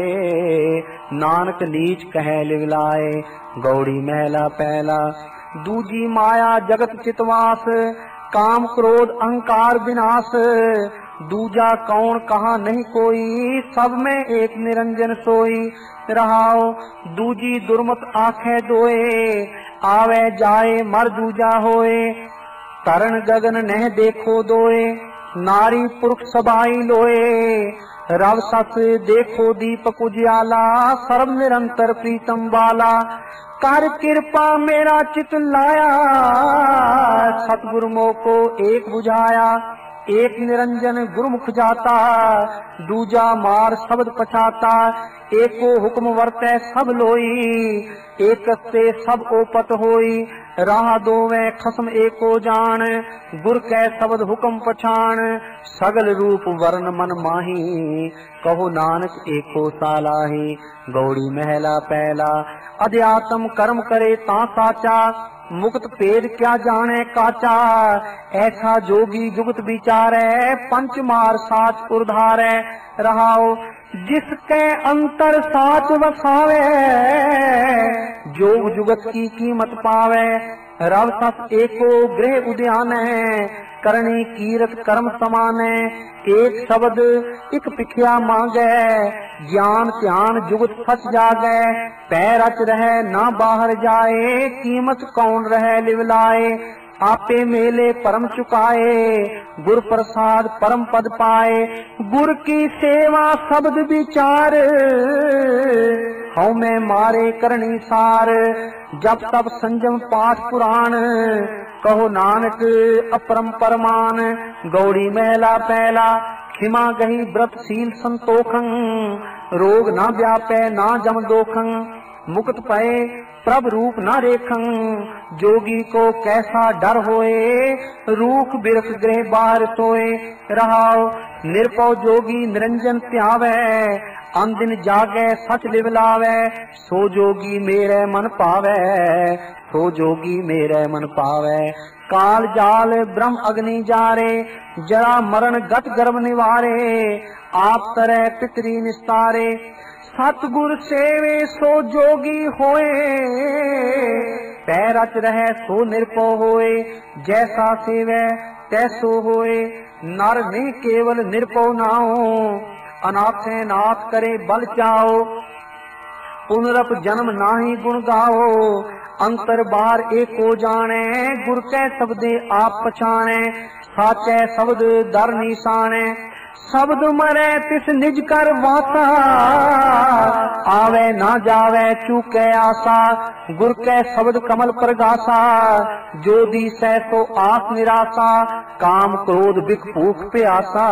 नानक नीच कहे लिवलाए। गौड़ी महला पहला। दूजी माया जगत चितवास, काम क्रोध अहंकार विनाश। दूजा कौन कहा नहीं कोई, सब में एक निरंजन सोई। रहाओ दूजी दुर्मत आंखें दोए, आवे जाए मर दूजा होए। तरण गगन नह देखो दोए, नारी पुरुष सबाई लोए। रव सत देखो दीपक उजियाला, सर्व निरंतर प्रीतम वाला। कर कृपा मेरा चित लाया, सतगुरु मोको एक बुझाया। एक निरंजन गुरुमुख जाता, दूजा मार शब्द पछाता। एको हुक्म वर्तै सब लोई, एक से सब ओपत होई। राह दोवे खसम एको जान, गुर कै शब्द हुक्म पछाण। सगल रूप वर्ण मन माही, कहो नानक एको सालाही। गौड़ी महला पहला। अध्यात्म कर्म करे ता साचा, मुक्त भेद क्या जाने काचा। ऐसा जोगी जुगत विचारै, पंच मार साच उर्धारै। रहाओ जिसके अंतर साच वसावे, जोग जुगत की कीमत पावे। रव सत एको गृह उद्यान है, करनी कीरत कर्म समान है। एक शब्द एक पिखिया मांगे, ज्ञान ध्यान जुगत सच जागे। पैर रच रहे ना बाहर जाए, कीमत कौन रहे लिवलाए। आपे मेले परम चुकाए, गुर प्रसाद परम पद पाए। गुर की सेवा शब्द विचार, हऊ में मारे करनी सार। जब तब संजम पाठ पुराण, कहो नानक अपरम परमान। गौड़ी महला पहला। खिमा गही व्रत शील संतोखं, रोग ना व्यापे ना जम दोखं। मुक्त पए प्रभ रूप न रेखं, जोगी को कैसा डर होए। रूख बिरख गृह बाहर सोए। रहाओ निरपौ जोगी निरंजन त्यावे, अंदिन जागे सच लिवलावे। सो जोगी मेरे मन पावे, सो जोगी मेरे मन पावे। काल जाल ब्रह्म अग्नि जारे, जरा मरण गत गर्भ निवारे। आप तरह पितरी निस्तारे, सतगुर सेवे सो जोगी होए। पैर रच रहे सो निरपो होए, जैसा सेवे तैसो होए। नर नहीं केवल निरपो नाओ, अनाथे नाथ करे बल चाओ। पुनरप जन्म नाही गुण गाओ, अंतर बार एको जाने। गुर कै शब्दे आप पछाणे, साचै शब्द दर निशाने। शब्द मरे तिस निज कर वासा, आवे ना जावे चूके आसा। गुर कै शब्द कमल प्रगासा, जो दिसै तो आस निराशा। काम क्रोध बिख भूख प्यासा,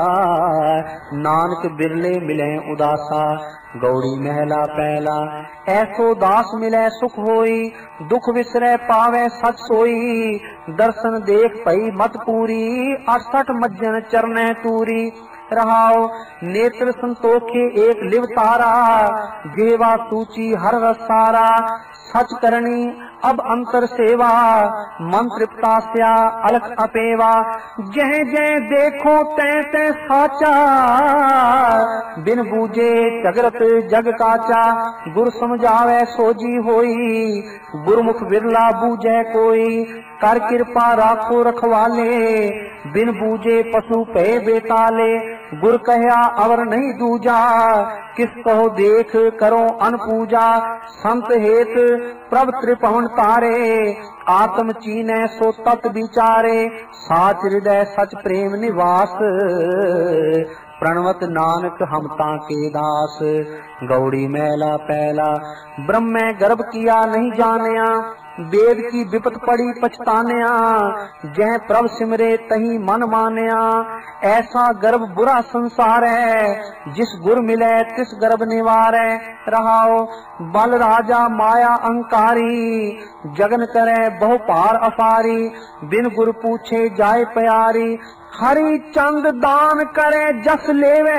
नानक बिरले मिले उदासा। गौड़ी महला पहला। ऐसो दास मिले सुख होई, दुख विसरे पावे सच सोई। दर्शन देख पई मत पूरी, 68 मज्जन चरने तूरी। रहाओ नेत्र संतोखे एक लिव तारा, जेवा सूची हर रसारा। सच करनी अब अंतर सेवा मन तृप्तास्या अलख अपेवा। जह जह देखो तै तै साचा बिन बूझे जगत जग काचा। गुर समझावे सोजी होई गुरमुख बिरला बूझे कोई। कर कृपा राखो रखवाले बिन बूझे पशु पे बेताले। गुर कहया अवर नहीं दूजा किस कहो देख करो अनपूजा। संत हेत प्रभ त्रिभुवन तारे आत्म चीने सो तत् विचारे। साच हृदय सच प्रेम निवास प्रणवत नानक हम ताके दास। गौड़ी मैला पहला ब्रह्म गर्भ किया नहीं जानिया। वेद की विपत पड़ी पछतानिया जह प्रभ सिमरे तही मन मानिया। ऐसा गर्भ बुरा संसार है जिस गुर मिले तिस गर्भ निवारे। रहाओ बल राजा माया अहंकारी जगन करे बहु पार अपारी। बिन गुर पूछे जाय प्यारी हरि चंद दान करे जस लेवे।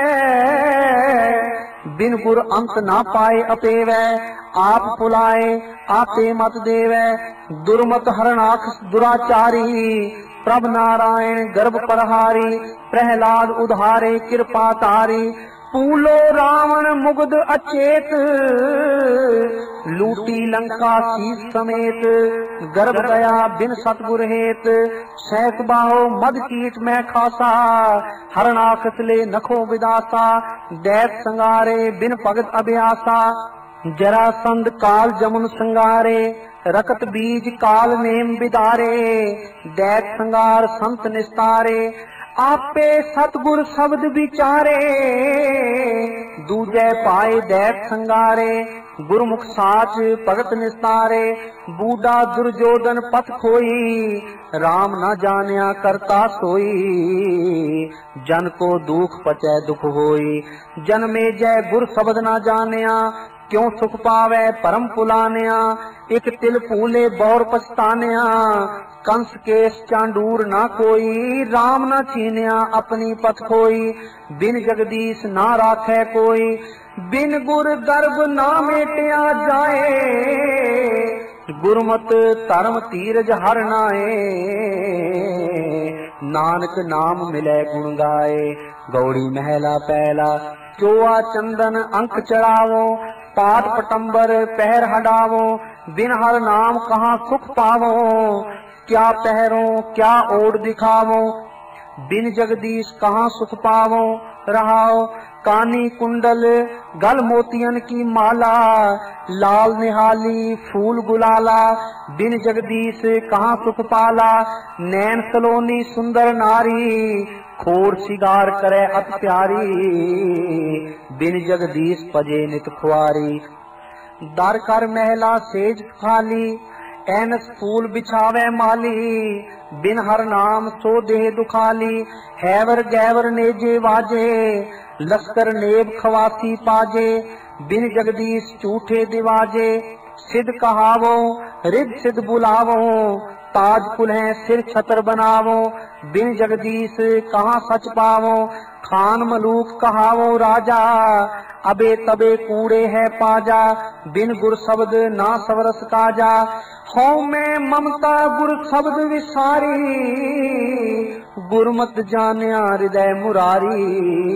बिन गुर अंत ना पाए अपेवे आप पुलाए आपे मत देवे। दुर्मत हरणाक्ष दुराचारी प्रभ नारायण गर्भ परहारी। प्रहलाद उधारे कृपा तारी पूलो रावण मुग्ध अचेत। लूटी लंका शीश समेत गर्भ गया बिन सतगुर हेत। सैक बाहो मद कीट में खासा हरणाक्ष ले नखो विदासा। दैत संगारे बिन भगत अभ्यासा जरासंध काल जमुन संगारे। रकत बीज काल नेम बिदारे दैत संगार संत निस्तारे। आपे सतगुर शब्द विचारे दूजे पाए दैत संगारे। गुरुमुख साच भगत निस्तारे बूढ़ा दुर्योधन पथ खोई। राम न जानिया करता सोई जन को दुख पचै दुख होई। जन्मे जय गुर शब्द न जानिया क्यों सुख पावे परम पुलानिया। एक तिल फूले बौर पछतानिया कंस केस चांडूर ना कोई। राम न चीनिया अपनी पथ खोई बिन जगदीश ना राखे कोई। बिन गुर गर्भ ना मेटिया जाए गुरमत धर्म तीरज हर नाए। नानक नाम मिले गुण गाए गौड़ी महला पहला। चोआ चंदन अंक चढ़ावो पाठ पटंबर पैर हटावो। बिन हर नाम कहाँ सुख पावो क्या पहरो क्या ओढ़ दिखावो। बिन जगदीश कहाँ सुख पावो रहाओ। कानी कुंडल गल मोतियन की माला लाल निहाली फूल गुलाला। बिन जगदीश कहाँ सुख पाला नैन सलोनी सुंदर नारी। खोर सिगार करे अति प्यारी बिन जगदीश पजे नित खुआरी। दर कर महला सेज खाली ऐनस फूल बिछावे माली। बिन हर नाम सो देह दुखाली हैवर गैवर नेजे वाजे। लश्कर नेब खवासी पाजे बिन जगदीश झूठे दिवाजे। सिद्ध कहावो रिद सिद्ध बुलावो ताज कुल्हें सिर छतर बनावो। बिन जगदीश कहाँ सच पावो खान मलूक कहावो राजा। अबे तबे कूड़े है पाजा बिन गुर शब्द ना सवरस काजा। हो मैं ममता गुर शब्द विसारी गुरमत जानिया हृदय मुरारी।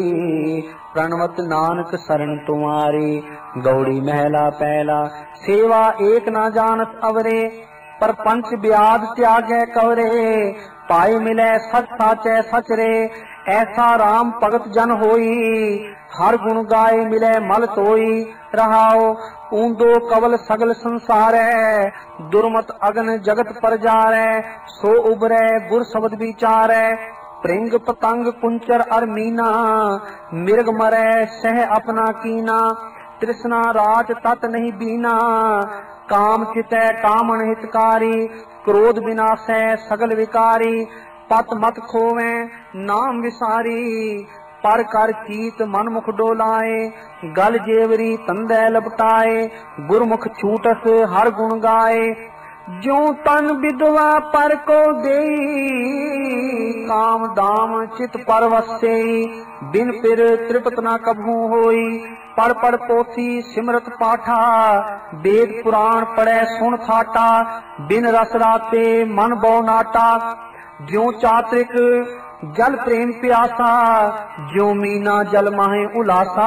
प्रणवत नानक शरण तुम्हारी गौड़ी महला पहला। सेवा एक ना जानत अवरे पर पंच ब्याद त्यागे कवरे। पाई मिले सच साचे सच रे ऐसा राम भगत जन होई। हर गुण गाय मिले मल तोई रहाओ। ऊंदो कवल सगल संसार है दुर्मत अगन जगत पर जारे। सो उबरे गुर शब्द विचार है प्रिंग पतंग कुंचर अर मीना। मिर्ग मरे सह अपना कीना तृष्णा रात तत नहीं बीना। काम चितै कामन हितकारी क्रोध विनाशै सगल विकारी। पत मत खोवे नाम विसारी पर कर चीत मन मुख डोलाए। गल जेवरी तंदै लपटाए गुरमुख छूटस हर गुण गाए। जो तन विधवा पर को देई, काम दाम चित परवसे, बिन फिर तृप्त न कभू होई। पढ़ पढ़ पोथी सिमरत पाठा, वेद पुराण पढ़े सुन थाटा, बिन रस राते मन बौ नाटा। ज्यों चात्रिक जल प्रेम प्यासा, ज्यों मीना जल माहे उलासा,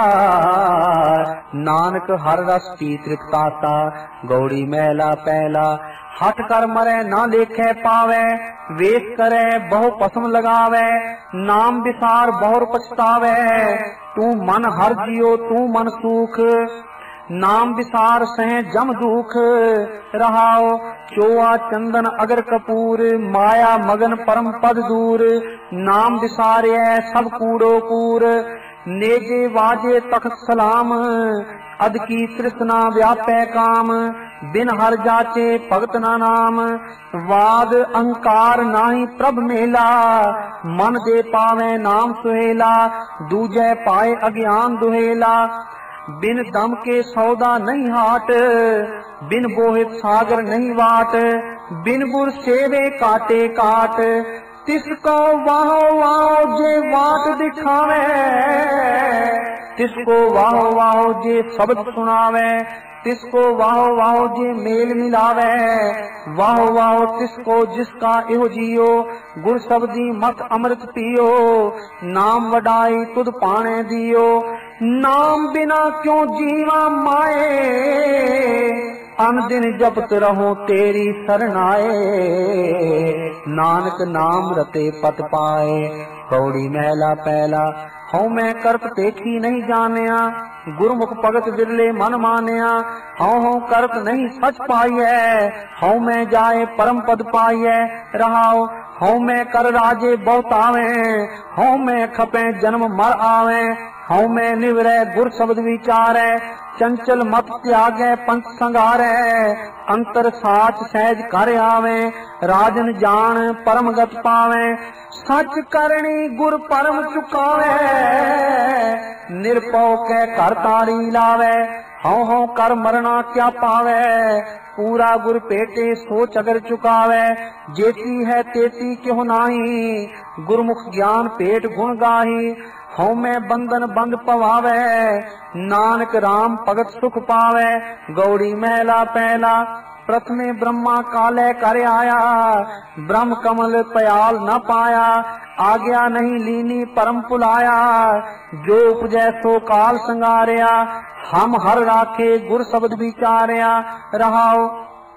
नानक हर रस पी तृप्तासा। गौड़ी मैला पहला, हट कर मरे ना लेखे पावे, वेश करे बहु पसम लगावे, नाम विसार बहुर पछतावे। तू मन हर जियो तू मन सुख, नाम विसार सह जम दुख। रहाओ चोआ चंदन अगर कपूर, माया मगन परम पद दूर। नाम विसारे सब कूड़ो कूर, नेजे वाजे तख्त सलाम। अद की तृष्णा व्यापै काम, बिन हर जाचे भगत ना नाम। वाद अहंकार नाही प्रभ मेला, मन दे पावे नाम सुहेला। दूजे पाए अज्ञान दुहेला, बिन दम के सौदा नहीं हाट। बिन बोहित सागर नहीं वाट, बिन गुर सेवे काटे काट। तिसको वाहो वाहो जे वाट दिखावे, तिसको वाहो वाहो जे शब्द सुनावे। तिसको वाहो वाहो जे मेल मिलावे, वाहो वाहो तिसको जिसका इहो जियो। गुर शब्दी मत अमृत पियो, नाम वडाई तुद पाने दियो। नाम बिना क्यों जीवा माए, अन दिन जपत रहो तेरी शरणाए। नानक नाम रते पत पाए, कौड़ी महला पहला। हूँ मैं करत देखी नहीं जानिया, गुरमुख भगत बिरले मन मानिया। हूँ करत नहीं सच पाइए, हूँ मैं जाए परम पद पाइए। रहाओ हूँ मैं कर राजे बहुत आवे, हूँ मैं खपे जन्म मर आवे। हूँ मैं निवरे गुर शब्द विचारे, चंचल मत त्यागे पंथ संगारे। अंतर साच सहज कर आवे, राजन जान परम गत पावे। सच करनी गुर परम चुकावे, निरपौ के कर तारी लावे। हूँ कर मरना क्या पावे, पूरा गुर पेटे सोच अगर चुकावे। जेती है तेती क्यों नाही, गुरमुख ज्ञान पेट गुण गाही। हूँ मैं बंधन बंद पवावे, नानक राम भगत सुख पावे। गौड़ी महला पहला, प्रथमे ब्रह्मा काले कर आया, ब्रह्म कमल पयाल न पाया। आज्ञा नहीं लीनी परम पुलाया, जो उपजै सो काल संगारिया। हम हर राखे गुर शब्द विचारिया। रहाओ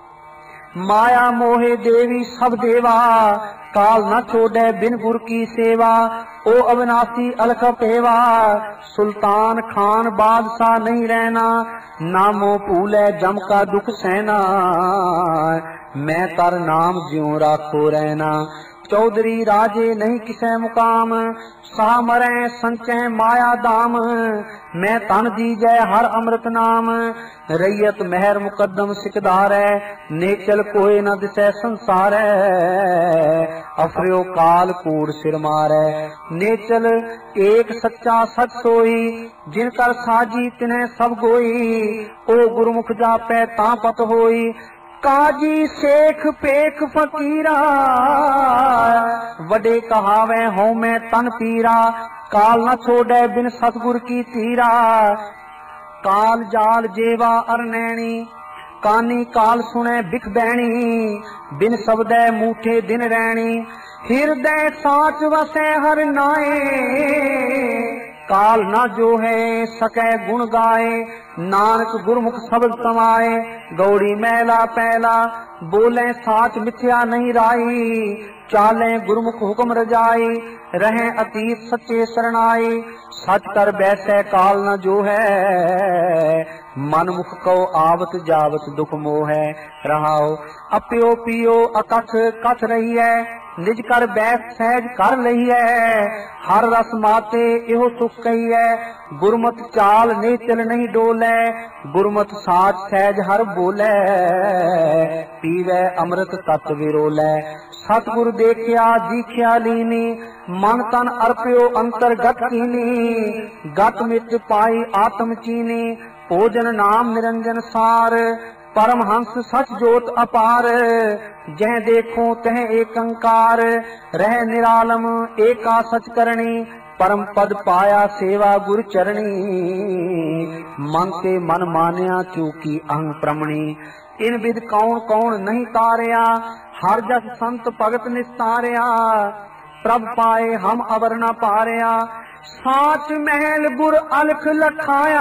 माया मोहे देवी सब देवा, काल न छोड़े बिन गुर की सेवा। ओ अविनाशी अलख पेवा, सुल्तान खान बादशाह नहीं रहना। नामो भूले जम का दुख सहना, मैं तर नाम ज्यों राखो रहना। चौधरी राजे नहीं किसे मुकाम, सा मरे संचय माया दाम। मैं तन दीजै हर अमृत नाम, रैयत मेहर मुकदम सिकदार। नेचल कोई न दिसै संसार, अफरियो काल कूड़ सिर मारै। नेचल एक सच्चा सच सोई, जिनकर साजी तिन्हें सब गोई। ओ गुरमुख जापै तां पत होई, काजी शेख पेख फकीरा। वडे कहावे हूँ मैं तन पीरा, काल न छोड़े बिन सतगुर की तीरा। काल जाल जेवा अरनैनी, कानी काल सुने बिख बैणी। बिन शब्दै मूठे दिन रैणी, हृदय साच वसै हर नाए। काल न जो है सकै गुण गाए, नानक गुरमुख शब्द समाए। गौड़ी महला पहला, बोले साच मिथ्या नहीं राई। चाले गुरमुख हुक्म रजाई, रहे अतीत सच्चे शरणाई। सच कर बैसे काल न जो है, मन मुख को आवत जावत दुख मोह है। रहाओ अप्यो पियो अकथ कथ रही है, निज कर बैठ सहज कर लही है। हर रस माते इहो सुख कही है, गुरमत चाल नेचल नहीं डोले। गुरमत साच सहज हर बोले, पीवे अमृत तत् विरोले। सतगुरु देखिया दीख्या लीनी, मन तन अर्प्यो अंतर्गत कीनी। गत मित पाई आत्म चीनी, भोजन नाम निरंजन सार। परमहंस सच जोत अपार, जह देखो तह एक अंकार, रह निरालम एका सच करणी, परम पद पाया सेवा गुर चरणी, मन ते मन मानिया चूकी अहं प्रमणी, इन विद कौन कौन नहीं तारिया, हर जस संत भगत निस्तारिया, प्रभ पाए हम अवर न पारिया, साच महल गुर अलख लखाया,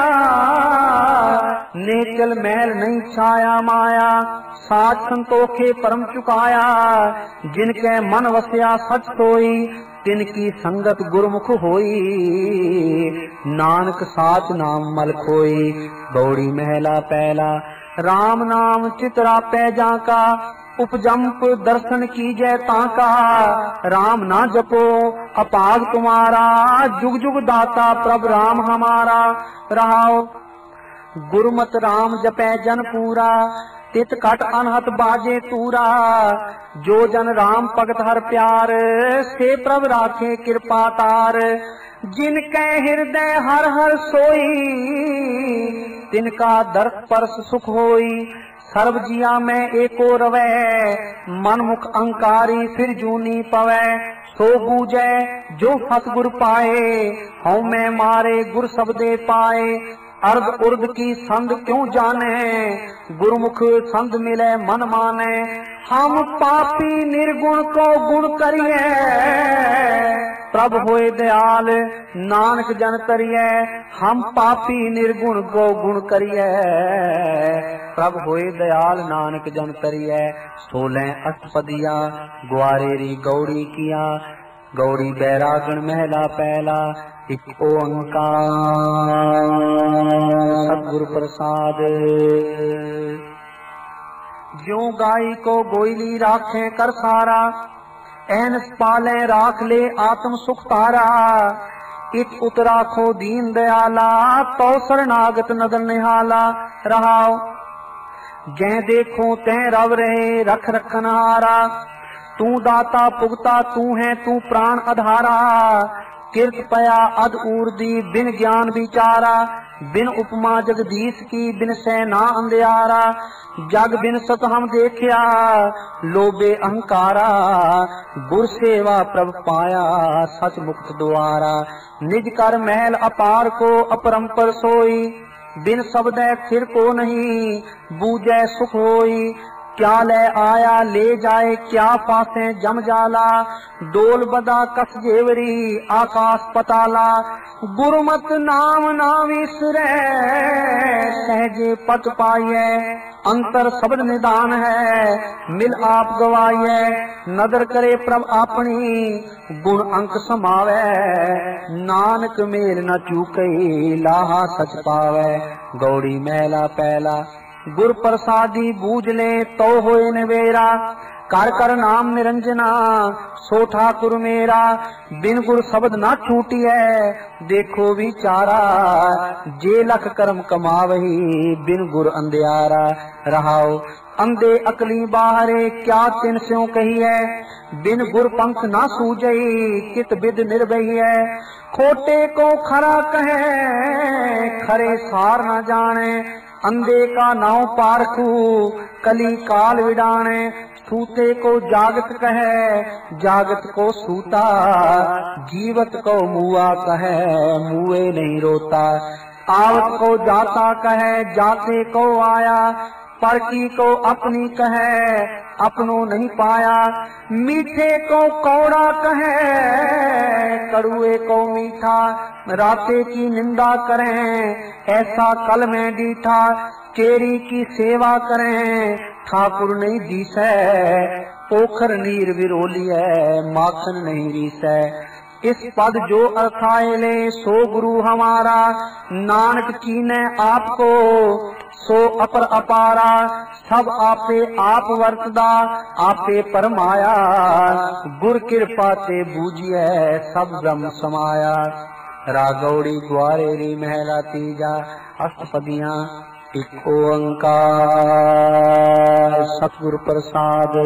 नेचल महल नहीं छाया माया, साच संतोखे परम चुकाया, जिनके मन वसया सच सोई, तिनकी संगत गुरमुख होई, नानक साच नाम मल खोई, गौड़ी महला पहला, राम नाम चितरा पै जाका, उपजंप दर्शन कीजय ताका, राम ना जपो अपाग तुम्हारा, जुग जुग दाता प्रभ राम हमारा, रहाओ गुरुमत राम जपै जन पूरा, तित कट अनहत बाजे तूरा, जो जन राम भगत हर प्यार, से प्रभ राखे कृपा तार, जिनके हृदय हर हर सोई, तिनका दर्श परस सुख होई, सर्व जिया में एको रवै, मन मुख अंकारी फिर जूनी पवै, सो बूझै जो सतगुर पाए, हऊँ मैं मारे गुर सबदे पाए, अर्ध उर्द की संद क्यों जाने, गुरुमुख संद मिले मन माने, हम पापी निर्गुण को गुण करिए, प्रभ होए दयाल नानक जन तरिए, हम पापी निर्गुण को गुण करिए, प्रभ होए दयाल नानक जन तरिए, 16 अष्टपदिया ग्वारेरी गौड़ी किया, गौड़ी बैरागण महला पहला, एक ओंकार सतगुरु प्रसाद, ज्यों गाय को गोयली राखे कर सारा, एहनस पाले राख ले आत्म सुख तारा, इत उतराखो दीन दयाला, तो शरणागत नदन निहाला, रहाओ जह देखो तह रव रहे रख रखन हारा, तू दाता पुगता तू है तू प्राण अधारा, किरत पया अध ऊर्दी बिन ज्ञान विचारा, बिन उपमा जगदीश की बिन सैना अंधियारा, जग बिन सत हम देखिया लोबे अहंकारा, गुर सेवा प्रभ पाया सच मुक्त द्वारा, निज कर महल अपार को अपरंपर सोई, बिन शब्द फिर को नहीं बूझे सुख होई, क्या ले आया ले जाए क्या फांसे जम जाला, डोल बदा कस जेवरी आकाश पताला, गुरुमत नाम ना विसरे सहजे पत पाइए, अंतर शब्द निदान है मिल आप गवाइए, नदर करे प्रभ अपनी गुण अंक समावे, नानक मेल न चूके लाहा सच पावे, गौड़ी महला पहला, गुर प्रसादी बूझ ले तो होए नवेरा, कर कर नाम निरंजना सो ठाकुर मेरा, बिन गुर शब्द ना छूटी है देखो विचारा, जे लख कर्म कमावही बिन गुर अंधियारा, रहाओ अंधे अकली बाहरे क्या तिन स्यों कही है, बिन गुर पंख ना सूझई कित बिद निर्भई है, खोटे को खरा कहे खरे सार न जाने, अंधे का नाव पारखू कली काल विडाने, सूते को जागत कहे जागत को सूता, जीवत को मुआ कहे मुए नहीं रोता, आवत को जाता कहे जाते को आया, परकी को अपनी कहे अपनो नहीं पाया, मीठे को कौड़ा कहे कड़ुए को मीठा, राते की निंदा करें ऐसा कल में डीठा, केरी की सेवा करें ठाकुर नहीं दीसै, पोखर नीर विरोली है माखन नहीं रीसै, इस पद जो अर्थाए ले सो गुरु हमारा, नानक कीने आपको सो अपर अपारा, सब आपे आप वर्तदा आपे परमाया, गुर कृपा ते बूझिए सब ब्रह्म समाया, रागौड़ी ग्वारेरी महला तीजा अष्टपदियां, एक ओंकार सतगुरु प्रसाद,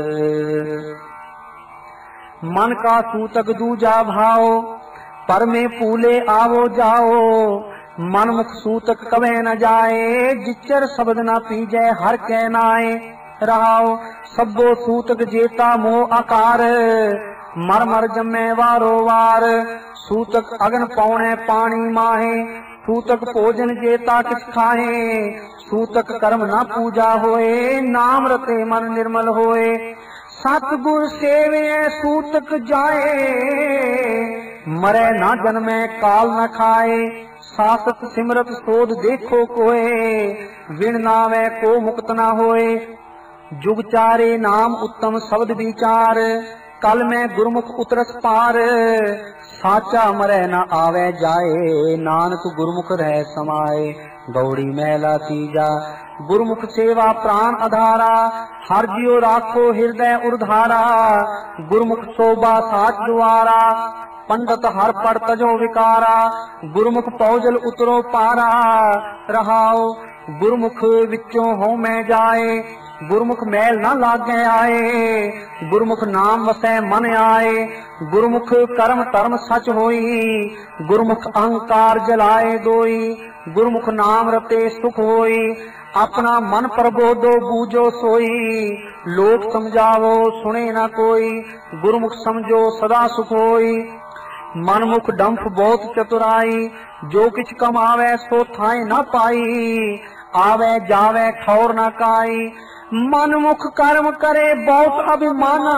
मन का सूतक दूजा भाओ, पर में फूले आवो जाओ, मनमुख सूतक कवे न जाए, जिचर शब्द न पीजै हर कै नाए। रहाओ सबो सूतक जेता मोह आकार, मर मर जमै वारो वार। सूतक अगन पौणे पानी माहे, सूतक भोजन जेता किछ खाहे। सूतक कर्म न पूजा होए, नाम रते मन निर्मल होए। सतगुर सेवे सूतक जाए, मरे न जन्मे काल न खाए। सासत सिमरत सोध देखो कोए, विण नावे को मुक्त न होए। जुग चारे नाम उत्तम शब्द विचार, कल में गुरमुख उतरस पार। साचा मरे न आवे जाए, नानक गुरमुख रह समाए। गौड़ी महला तीजा गुरमुख सेवा प्राण आधारा, हर जियो राखो हृदय उर्धारा। गुरमुख शोभा साच द्वारा, पंडित हर पढ़ तजो विकारा। गुरमुख पौजल उतरो पारा, रहाओ गुरमुख विचों हो मैं जाए। गुरमुख मैल न लागे आए, गुरमुख नाम वसै मन आए। गुरमुख कर्म धर्म सच होई, गुरमुख अहंकार जलाए दोई। गुरमुख नाम रते सुख होई, अपना मन प्रबोधो बूझो सोई। लोक समझावो सुने न कोई, गुरमुख समझो सदा सुख होई। मनमुख डंफ बहुत चतुराई, जो किछ कमावे सो थाए न पाई। आवे जावे ठौर न काई, मनमुख कर्म करे बहुत अभिमाना।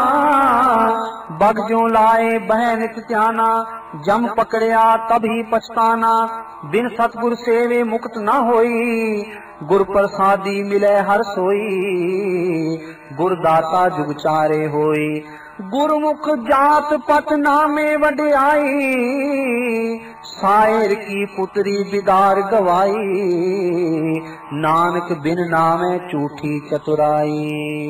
बग जो लाए बह नित त्याना, जम पकड़िया तभी पछताना। बिन सतगुर सेवे मुक्त न होई, गुर प्रसादी मिले हर सोई। गुरदाता जुग चारे होई, गुरमुख जात पत नामे वड्याई। सायर की पुत्री बिदार गवाई, नानक बिन नामे झूठी चतुराई।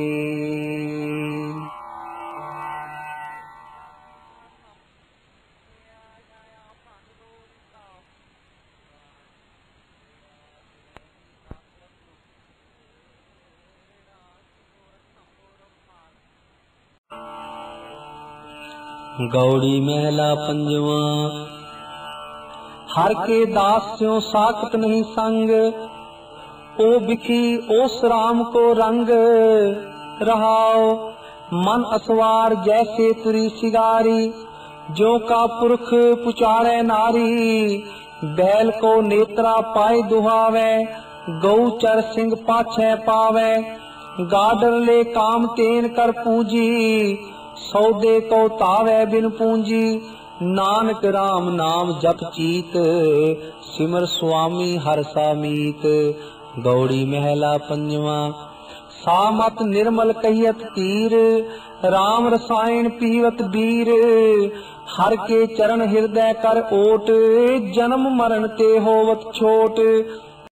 गौड़ी महला पंजवा। हर के दास स्यों साकत नहीं संग, ओ बिखी ओस राम को रंग। रहाओ मन असवार जैसे तुरी सिगारी, जो का पुरख पुचारे नारी। बैल को नेत्रा पाए दुहावे, गौ चर सिंह पाछे पावे। गाडर ले काम तेन कर पूजी, सौदे को तावे बिन पूंजी। नानक राम नाम जप चीत, सिमर स्वामी हर सामीत। गौड़ी महला पंजवा। सामत निर्मल कहियत तीर, राम रसायन पीवत बीर। हर के चरण हृदय कर ओट, जन्म मरण ते होवत छोट।